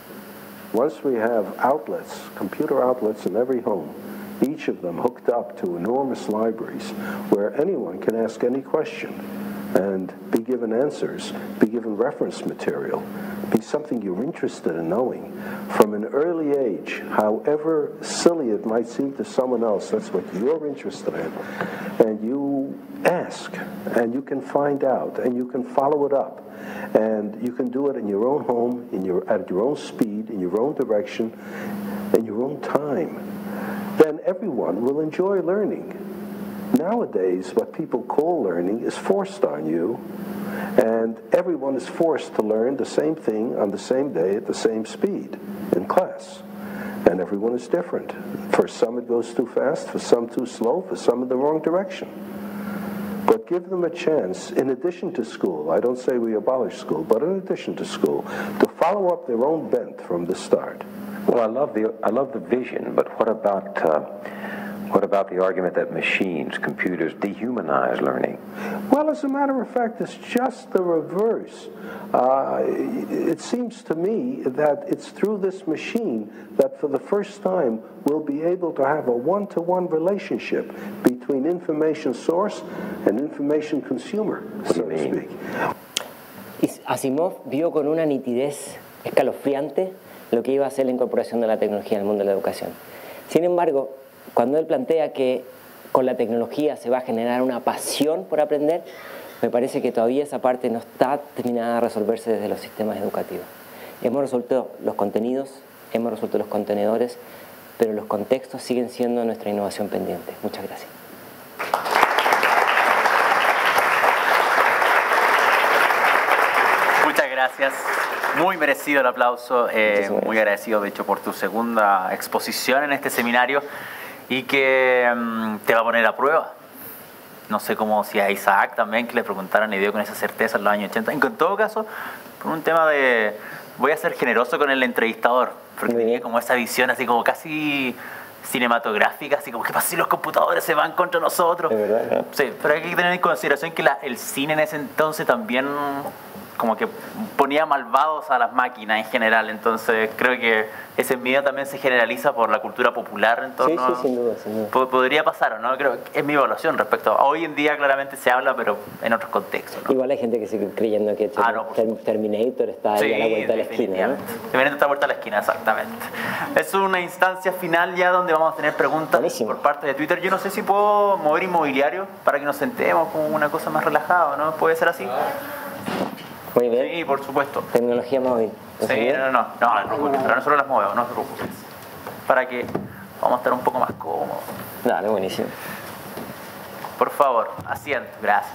Once we have outlets, computer outlets in every home, each of them hooked up to enormous libraries where anyone can ask any question and be given answers, be given reference material, be something you're interested in knowing. From an early age, however silly it might seem to someone else, that's what you're interested in. And you ask, and you can find out, and you can follow it up. And you can do it in your own home, at your own speed, in your own direction, in your own time. Then everyone will enjoy learning. Nowadays, what people call learning is forced on you, and everyone is forced to learn the same thing on the same day at the same speed in class. And everyone is different. For some it goes too fast, for some too slow, for some in the wrong direction. But give them a chance, in addition to school, I don't say we abolish school, but in addition to school, to follow up their own bent from the start. Well, I love the vision, but what about the argument that machines, computers, dehumanize learning? Well, as a matter of fact, it's just the reverse. It seems to me that it's through this machine that for the first time we'll be able to have a one-to-one relationship between information source and information consumer, so to speak. Asimov vio con una nitidez escalofriante lo que iba a ser la incorporación de la tecnología en el mundo de la educación. Sin embargo, cuando él plantea que con la tecnología se va a generar una pasión por aprender, me parece que todavía esa parte no está terminada de resolverse desde los sistemas educativos. Hemos resuelto los contenidos, hemos resuelto los contenedores, pero los contextos siguen siendo nuestra innovación pendiente. Muchas gracias. Muchas gracias. Muy merecido el aplauso. Muy agradecido, de hecho, por tu segunda exposición en este seminario y que te va a poner a prueba. No sé cómo si a Isaac también, que le preguntaran y dio con esa certeza en los años 80. En todo caso, por un tema de... Voy a ser generoso con el entrevistador, porque tenía como esa visión así como casi cinematográfica, así como ¿qué pasa si los computadores se van contra nosotros? Es verdad, ¿no? Sí, pero hay que tener en consideración que el cine en ese entonces también como que ponía malvados a las máquinas en general, entonces creo que ese miedo también se generaliza por la cultura popular en torno. Sí, sin duda, sin duda. Podría pasar, ¿o no? Creo que es mi evaluación respecto a hoy en día claramente se habla, pero en otros contextos, ¿no? Igual hay gente que sigue creyendo que Terminator está ahí a la vuelta de la esquina, ¿no? Terminator está a la vuelta de la esquina, exactamente. Es una instancia final ya donde vamos a tener preguntas por parte de Twitter. Yo no sé si puedo mover inmobiliario para que nos sentemos como una cosa más relajada, ¿no? ¿Puede ser así? Muy bien. Sí, por supuesto. Tecnología móvil. Sí, no, pero nosotros las movemos, no te preocupes. Para que vamos a estar un poco más cómodos. Dale, buenísimo. Por favor, asiento. Gracias.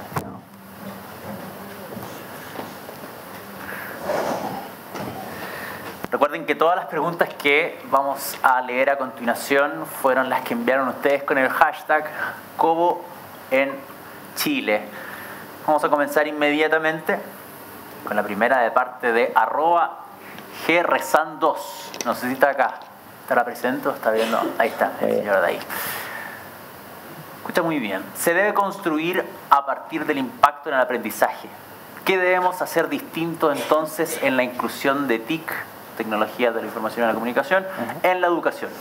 Recuerden que todas las preguntas que vamos a leer a continuación fueron las que enviaron ustedes con el hashtag Cobo en Chile. Vamos a comenzar inmediatamente con la primera de parte de G. Rezan 2. No sé si está acá. ¿Está la presento? ¿Está viendo? Ahí está, el señor de ahí. Escucha muy bien. Se debe construir a partir del impacto en el aprendizaje. ¿Qué debemos hacer distinto entonces en la inclusión de TIC, tecnologías de la información y la comunicación, en la educación?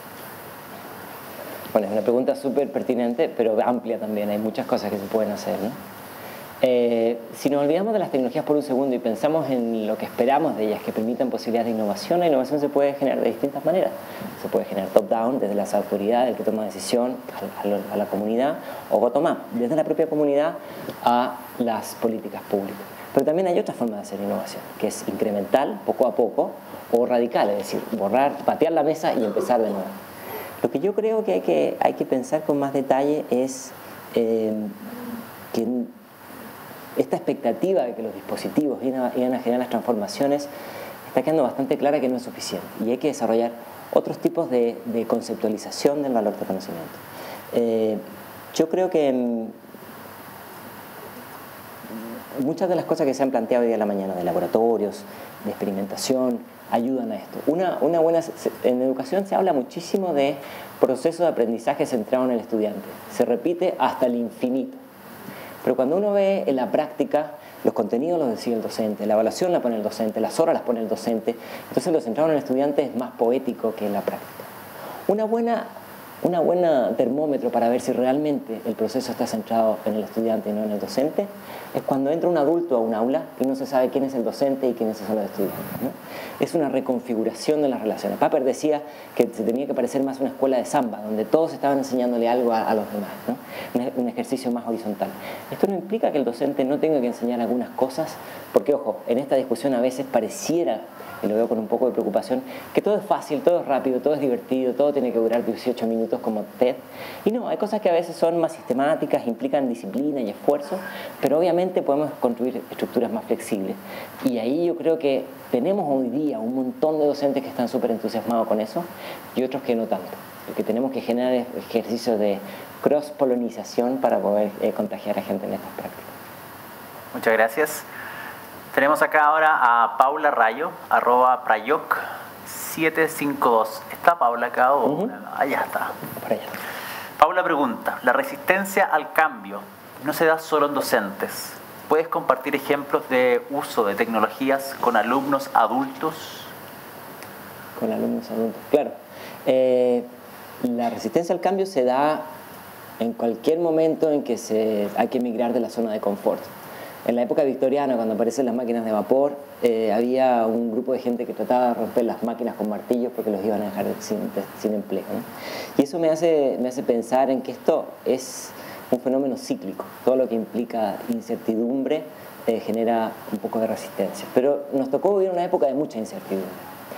Bueno, es una pregunta súper pertinente, pero amplia también. Hay muchas cosas que se pueden hacer, ¿no? Si nos olvidamos de las tecnologías por un segundo y pensamos en lo que esperamos de ellas, que permitan posibilidades de innovación, la innovación se puede generar de distintas maneras. Se puede generar top-down, desde las autoridades, el que toma decisión, a la comunidad, o bottom-up, desde la propia comunidad a las políticas públicas. Pero también hay otra forma de hacer innovación, que es incremental, poco a poco, o radical, es decir, borrar, patear la mesa y empezar de nuevo. Lo que yo creo que hay que pensar con más detalle es que esta expectativa de que los dispositivos iban a generar las transformaciones está quedando bastante clara que no es suficiente y hay que desarrollar otros tipos de conceptualización del valor del conocimiento. Yo creo que muchas de las cosas que se han planteado hoy día en la mañana, de laboratorios, de experimentación, ayudan a esto. En educación se habla muchísimo de proceso de aprendizaje centrado en el estudiante. Se repite hasta el infinito. Pero cuando uno ve en la práctica, los contenidos los decide el docente, la evaluación la pone el docente, las horas las pone el docente, entonces lo centrado en el estudiante es más poético que en la práctica. Una buena termómetro para ver si realmente el proceso está centrado en el estudiante y no en el docente es cuando entra un adulto a un aula y no se sabe quién es el docente y quiénes son los estudiantes, ¿no? Es una reconfiguración de las relaciones. Popper decía que se tenía que parecer más a una escuela de samba, donde todos estaban enseñándole algo a los demás, ¿no? Un ejercicio más horizontal. Esto no implica que el docente no tenga que enseñar algunas cosas, porque, ojo, en esta discusión a veces pareciera, y lo veo con un poco de preocupación, que todo es fácil, todo es rápido, todo es divertido, todo tiene que durar 18 minutos como TED. Y no, hay cosas que a veces son más sistemáticas, implican disciplina y esfuerzo, pero obviamente podemos construir estructuras más flexibles. Y ahí yo creo que tenemos hoy día un montón de docentes que están súper entusiasmados con eso y otros que no tanto. Lo que tenemos que generar es ejercicios de cross-polonización para poder contagiar a gente en estas prácticas. Muchas gracias. Tenemos acá ahora a Paula Rayo, @prayoc752. ¿Está Paula acá o? Allá está. Por allá. Paula pregunta, ¿la resistencia al cambio no se da solo en docentes? ¿Puedes compartir ejemplos de uso de tecnologías con alumnos adultos? Con alumnos adultos, claro. La resistencia al cambio se da en cualquier momento en que hay que emigrar de la zona de confort. En la época victoriana, cuando aparecen las máquinas de vapor, había un grupo de gente que trataba de romper las máquinas con martillos porque los iban a dejar sin empleo, ¿no? Y eso me hace pensar en que esto es un fenómeno cíclico. Todo lo que implica incertidumbre genera un poco de resistencia. Pero nos tocó vivir una época de mucha incertidumbre.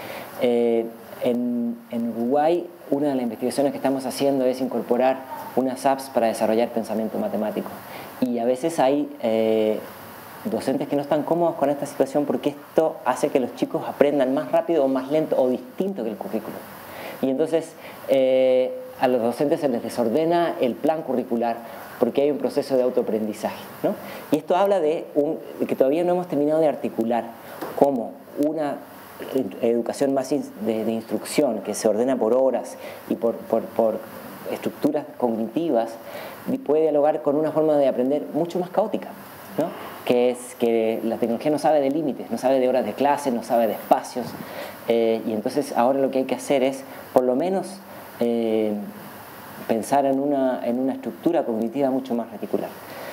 En Uruguay, una de las investigaciones que estamos haciendo es incorporar unas apps para desarrollar pensamiento matemático. Y a veces hay docentes que no están cómodos con esta situación porque esto hace que los chicos aprendan más rápido o más lento o distinto que el currículum. Y entonces a los docentes se les desordena el plan curricular porque hay un proceso de autoaprendizaje, ¿no? Y esto habla de que todavía no hemos terminado de articular cómo una educación más de instrucción que se ordena por horas y por estructuras cognitivas puede dialogar con una forma de aprender mucho más caótica, ¿no? Que es que la tecnología no sabe de límites, no sabe de horas de clase, no sabe de espacios, y entonces ahora lo que hay que hacer es por lo menos pensar en una estructura cognitiva mucho más reticular.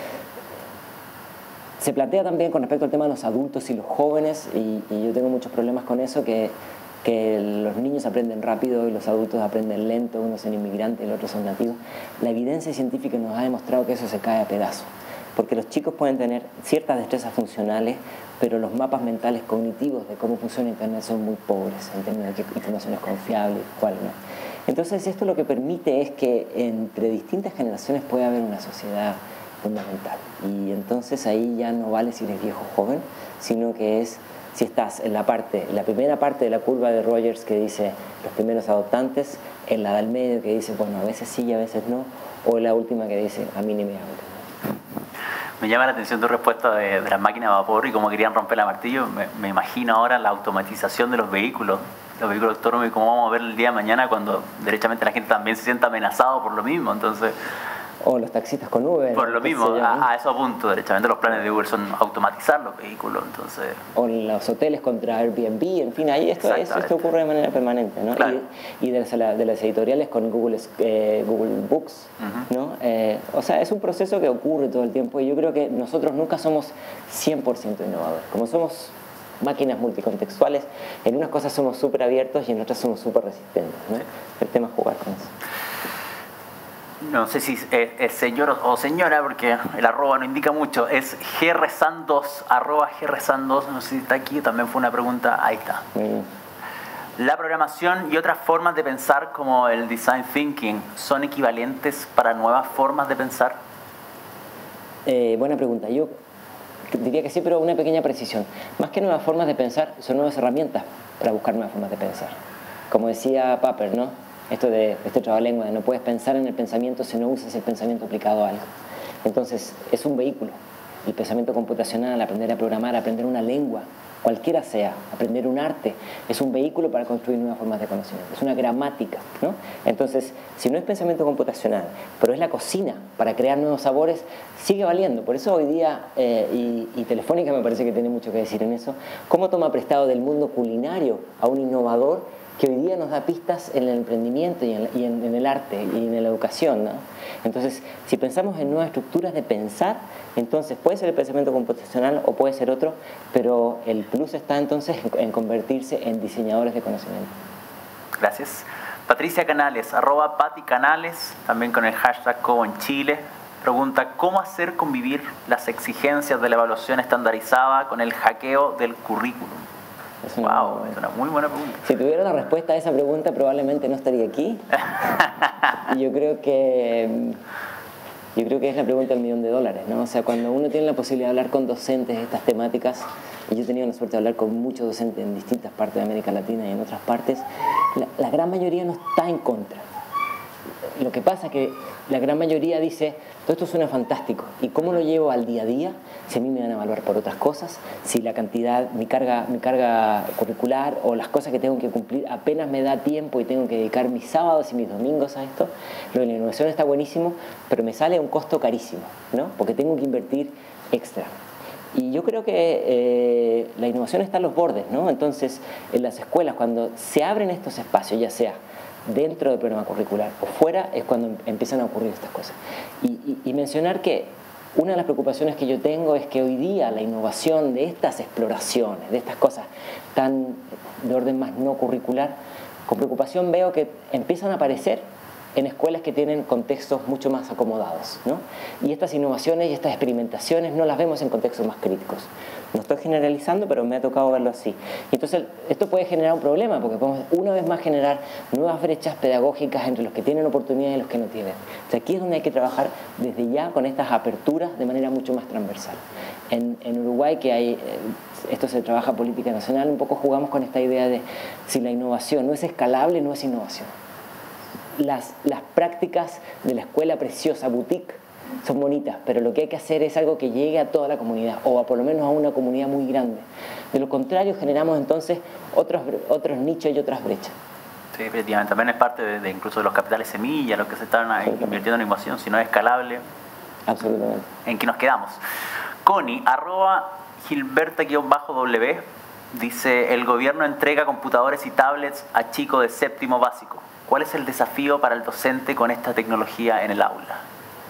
Se plantea también con respecto al tema de los adultos y los jóvenes, y yo tengo muchos problemas con eso, que los niños aprenden rápido y los adultos aprenden lento, unos son inmigrantes y los otros son nativos. La evidencia científica nos ha demostrado que eso se cae a pedazos, porque los chicos pueden tener ciertas destrezas funcionales, pero los mapas mentales cognitivos de cómo funciona Internet son muy pobres en términos de qué información es confiable y cuál no. Entonces esto lo que permite es que entre distintas generaciones pueda haber una sociedad fundamental, y entonces ahí ya no vale si eres viejo o joven, sino que es si estás en la primera parte de la curva de Rogers que dice los primeros adoptantes, en la del medio que dice, bueno, a veces sí y a veces no, o en la última que dice a mí ni me habla. Me llama la atención tu respuesta de las máquinas de vapor y cómo querían romper la martillo. Me imagino ahora la automatización de los vehículos autónomos y cómo vamos a ver el día de mañana cuando derechamente la gente también se sienta amenazado por lo mismo. Entonces, o los taxistas con Uber. Por lo mismo, a eso apunto, derechamente los planes de Uber son automatizar los vehículos, entonces... O los hoteles contra Airbnb, en fin, ahí esto ocurre de manera permanente, ¿no? Claro. Y de las editoriales con Google Books, ¿no? O sea, es un proceso que ocurre todo el tiempo y yo creo que nosotros nunca somos 100% innovadores. Como somos máquinas multicontextuales, en unas cosas somos súper abiertos y en otras somos súper resistentes, ¿no? El tema es jugar con eso. No sé si es señor o señora, porque el arroba no indica mucho. Es grsan2, arroba grsan2. No sé si está aquí, también fue una pregunta. Ahí está. ¿La programación y otras formas de pensar como el design thinking son equivalentes para nuevas formas de pensar? Buena pregunta. Yo diría que sí, pero una pequeña precisión. Más que nuevas formas de pensar, son nuevas herramientas para buscar nuevas formas de pensar. Como decía Popper, ¿no? Esto de este trabalengua, de no puedes pensar en el pensamiento si no usas el pensamiento aplicado a algo. Entonces, es un vehículo. El pensamiento computacional, aprender a programar, aprender una lengua, cualquiera sea, aprender un arte, es un vehículo para construir nuevas formas de conocimiento. Es una gramática, ¿no? Entonces, si no es pensamiento computacional, pero es la cocina para crear nuevos sabores, sigue valiendo. Por eso hoy día, y Telefónica me parece que tiene mucho que decir en eso, cómo toma prestado del mundo culinario a un innovador que hoy día nos da pistas en el emprendimiento y en el arte y en la educación, ¿no? Entonces, si pensamos en nuevas estructuras de pensar, entonces puede ser el pensamiento computacional o puede ser otro, pero el plus está entonces en convertirse en diseñadores de conocimiento. Gracias. Patricia Canales, arroba Pati Canales, también con el hashtag Cobo en Chile, pregunta: ¿cómo hacer convivir las exigencias de la evaluación estandarizada con el hackeo del currículum? Es una muy buena pregunta. Si tuviera la respuesta a esa pregunta, probablemente no estaría aquí. Y yo creo que es la pregunta del $1.000.000, ¿no? O sea, cuando uno tiene la posibilidad de hablar con docentes de estas temáticas, y yo he tenido la suerte de hablar con muchos docentes en distintas partes de América Latina y en otras partes, la gran mayoría no está en contra. Lo que pasa es que la gran mayoría dice, todo esto suena fantástico, ¿y cómo lo llevo al día a día? Si a mí me van a evaluar por otras cosas, si la cantidad, mi carga curricular o las cosas que tengo que cumplir apenas me da tiempo y tengo que dedicar mis sábados y mis domingos a esto. Lo de la innovación está buenísimo, pero me sale a un costo carísimo, ¿no? Porque tengo que invertir extra. Y yo creo que la innovación está en los bordes, ¿no? Entonces, en las escuelas, cuando se abren estos espacios, ya sea dentro del programa curricular o fuera, es cuando empiezan a ocurrir estas cosas. Y mencionar que una de las preocupaciones que yo tengo es que hoy día la innovación de estas exploraciones, de estas cosas tan de orden más no curricular, con preocupación veo que empiezan a aparecer en escuelas que tienen contextos mucho más acomodados, ¿no? Y estas innovaciones y estas experimentaciones no las vemos en contextos más críticos. No estoy generalizando, pero me ha tocado verlo así. Y entonces esto puede generar un problema, porque podemos una vez más generar nuevas brechas pedagógicas entre los que tienen oportunidades y los que no tienen. O sea, aquí es donde hay que trabajar desde ya con estas aperturas de manera mucho más transversal. En Uruguay, que hay... esto se trabaja política nacional, un poco jugamos con esta idea de si la innovación no es escalable, no es innovación. Las prácticas de la escuela preciosa, boutique, son bonitas, pero lo que hay que hacer es algo que llegue a toda la comunidad, o por lo menos a una comunidad muy grande. De lo contrario, generamos entonces otros nichos y otras brechas. Sí, efectivamente. También es parte de incluso de los capitales semilla, los que se están invirtiendo en innovación, si no es escalable. Absolutamente. ¿En qué nos quedamos? Connie, arroba Gilberta-W, dice: el gobierno entrega computadores y tablets a chicos de séptimo básico. ¿Cuál es el desafío para el docente con esta tecnología en el aula?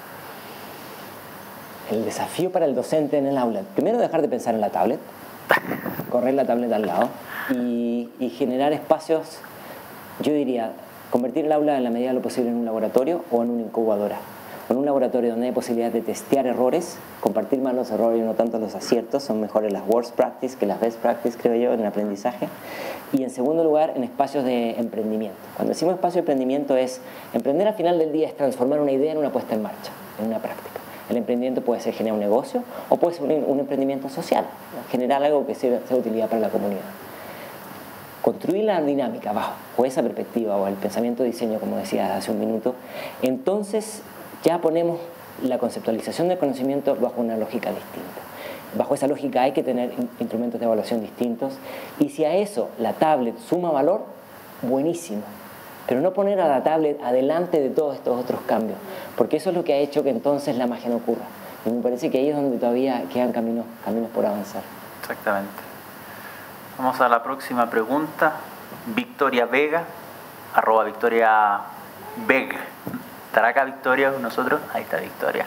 El desafío para el docente en el aula, primero dejar de pensar en la tablet, correr la tablet al lado y generar espacios, yo diría, convertir el aula en la medida de lo posible en un laboratorio o en una incubadora. En un laboratorio donde hay posibilidad de testear errores, compartir más los errores y no tanto los aciertos, son mejores las worst practice que las best practice, creo yo, en el aprendizaje. Y en segundo lugar, en espacios de emprendimiento. Cuando decimos espacio de emprendimiento es, emprender al final del día es transformar una idea en una puesta en marcha, en una práctica. El emprendimiento puede ser generar un negocio o puede ser un emprendimiento social, generar algo que sea de utilidad para la comunidad. Construir la dinámica bajo esa perspectiva o el pensamiento de diseño, como decía hace un minuto, entonces ya ponemos la conceptualización del conocimiento bajo una lógica distinta. Bajo esa lógica hay que tener instrumentos de evaluación distintos, y si a eso la tablet suma valor, buenísimo. Pero no poner a la tablet adelante de todos estos otros cambios, porque eso es lo que ha hecho que entonces la magia no ocurra. Y me parece que ahí es donde todavía quedan caminos por avanzar. Exactamente. Vamos a la próxima pregunta. Victoria Vega, @Victoria Veg. ¿Estará acá Victoria con nosotros? Ahí está Victoria.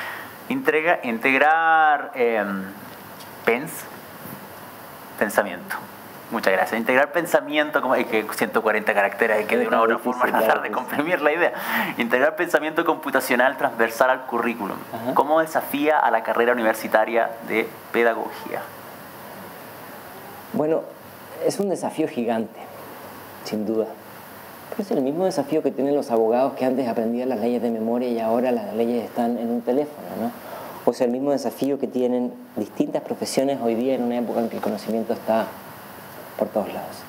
Integrar pensamiento. Muchas gracias. Integrar pensamiento, como es que 140 caracteres, hay que de una u otra forma tratar de comprimir la idea. Integrar pensamiento computacional transversal al currículum. ¿Cómo desafía a la carrera universitaria de pedagogía? Bueno, es un desafío gigante, sin duda. Pero es el mismo desafío que tienen los abogados que antes aprendían las leyes de memoria y ahora las leyes están en un teléfono, ¿no? O sea, el mismo desafío que tienen distintas profesiones hoy día en una época en que el conocimiento está por todos lados.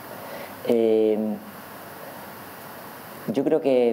Yo creo que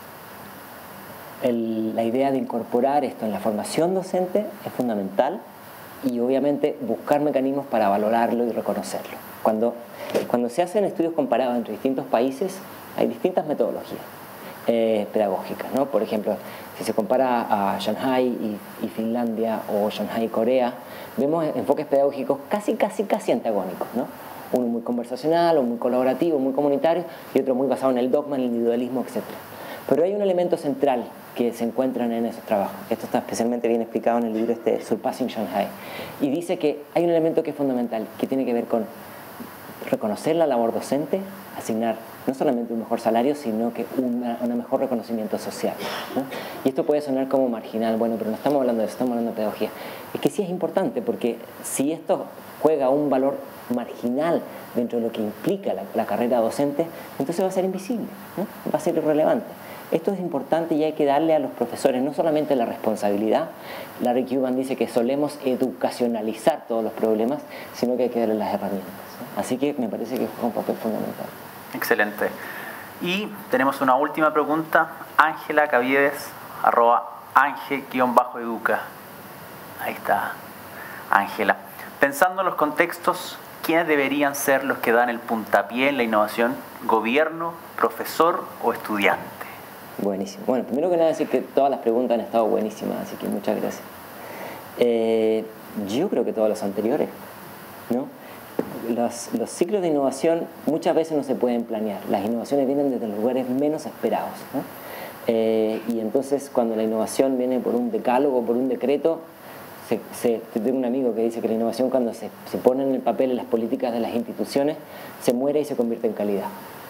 la idea de incorporar esto en la formación docente es fundamental, y obviamente buscar mecanismos para valorarlo y reconocerlo. Cuando se hacen estudios comparados entre distintos países, hay distintas metodologías pedagógicas, ¿no? Por ejemplo, si se compara a Shanghái y Finlandia, o Shanghái y Corea, vemos enfoques pedagógicos casi antagónicos, ¿no? Uno muy conversacional, o muy colaborativo, muy comunitario, y otro muy basado en el dogma, en el individualismo, etc. Pero hay un elemento central que se encuentran en esos trabajos. Esto está especialmente bien explicado en el libro Surpassing Shanghai. Y dice que hay un elemento que es fundamental, que tiene que ver con reconocer la labor docente, asignar no solamente un mejor salario, sino que un mejor reconocimiento social, ¿no? Y esto puede sonar como marginal, bueno, pero no estamos hablando de eso, estamos hablando de pedagogía. Es que sí es importante, porque si esto juega un valor marginal dentro de lo que implica la carrera docente, entonces va a ser invisible, ¿no? Va a ser irrelevante. Esto es importante, y hay que darle a los profesores no solamente la responsabilidad. Larry Cuban dice que solemos educacionalizar todos los problemas, sino que hay que darle las herramientas, ¿no? Así que me parece que juega un papel fundamental. Excelente. Y tenemos una última pregunta. Ángela Caviedes, @Ange_educa. Ahí está, Ángela. Pensando en los contextos, ¿quiénes deberían ser los que dan el puntapié en la innovación? ¿Gobierno, profesor o estudiante? Buenísimo. Bueno, primero que nada decir que todas las preguntas han estado buenísimas, así que muchas gracias. Yo creo que todos los anteriores, ¿no? Los ciclos de innovación muchas veces no se pueden planear. Las innovaciones vienen desde los lugares menos esperados, ¿no? Y entonces cuando la innovación viene por un decálogo, por un decreto, tengo un amigo que dice que la innovación, cuando se pone en el papel en las políticas de las instituciones, se muere y se convierte en calidad.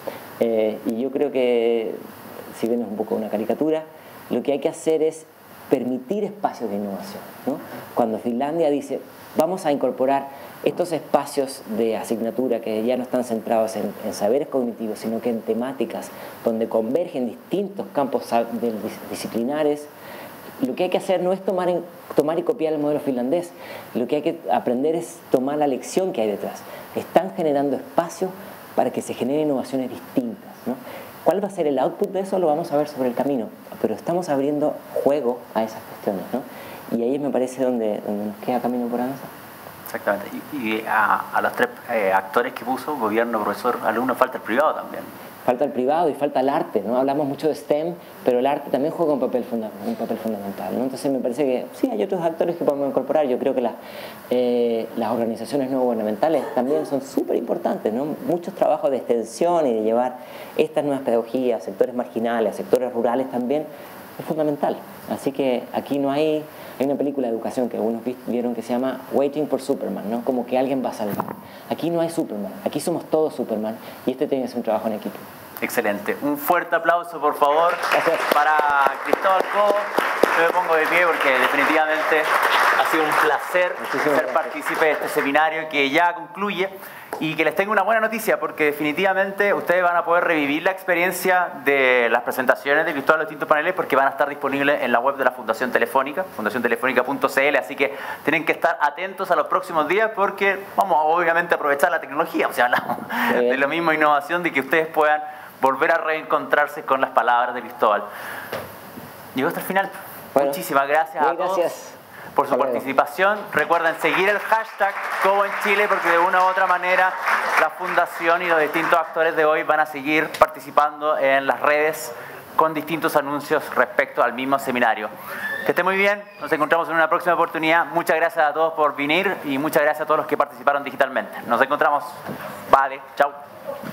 Y yo creo que, si bien es un poco una caricatura, lo que hay que hacer es permitir espacios de innovación, ¿no? Cuando Finlandia dice, vamos a incorporar estos espacios de asignatura que ya no están centrados en saberes cognitivos, sino que en temáticas donde convergen distintos campos disciplinares, lo que hay que hacer no es tomar y copiar el modelo finlandés. Lo que hay que aprender es tomar la lección que hay detrás. Están generando espacios para que se generen innovaciones distintas, ¿no? ¿Cuál va a ser el output de eso? Lo vamos a ver sobre el camino, pero estamos abriendo juego a esas cuestiones, ¿no? Y ahí me parece donde nos queda camino por avanzar. Exactamente. Y a los tres actores que puso, gobierno, profesor, alumno, falta el privado también. Falta el privado y falta el arte, ¿no? Hablamos mucho de STEM, pero el arte también juega un papel fundamental, ¿no? Entonces me parece que sí, hay otros actores que podemos incorporar. Yo creo que las organizaciones no gubernamentales también son súper importantes, ¿no? Muchos trabajos de extensión y de llevar estas nuevas pedagogías a sectores marginales, a sectores rurales también, es fundamental. Así que aquí no hay una película de educación que algunos vieron que se llama Waiting for Superman, ¿no? Como que alguien va a salvar. Aquí no hay Superman, aquí somos todos Superman, y este tiene que ser un trabajo en equipo. Excelente. Un fuerte aplauso, por favor, para Cristóbal Cobo. Yo me pongo de pie porque definitivamente ha sido un placer ser partícipe de este seminario que ya concluye, y que les tengo una buena noticia, porque definitivamente ustedes van a poder revivir la experiencia de las presentaciones de Cristóbal en los distintos paneles, porque van a estar disponibles en la web de la Fundación Telefónica, fundaciontelefónica.cl, así que tienen que estar atentos a los próximos días, porque vamos obviamente a aprovechar la tecnología, o sea, hablamos de lo mismo, innovación, de que ustedes puedan volver a reencontrarse con las palabras de Cristóbal. Llegó hasta el final. Bueno, muchísimas gracias a todos por su participación. Recuerden seguir el hashtag Cobo en Chile, porque de una u otra manera la Fundación y los distintos actores de hoy van a seguir participando en las redes con distintos anuncios respecto al mismo seminario. Que esté muy bien, nos encontramos en una próxima oportunidad. Muchas gracias a todos por venir y muchas gracias a todos los que participaron digitalmente. Nos encontramos. Vale, chao.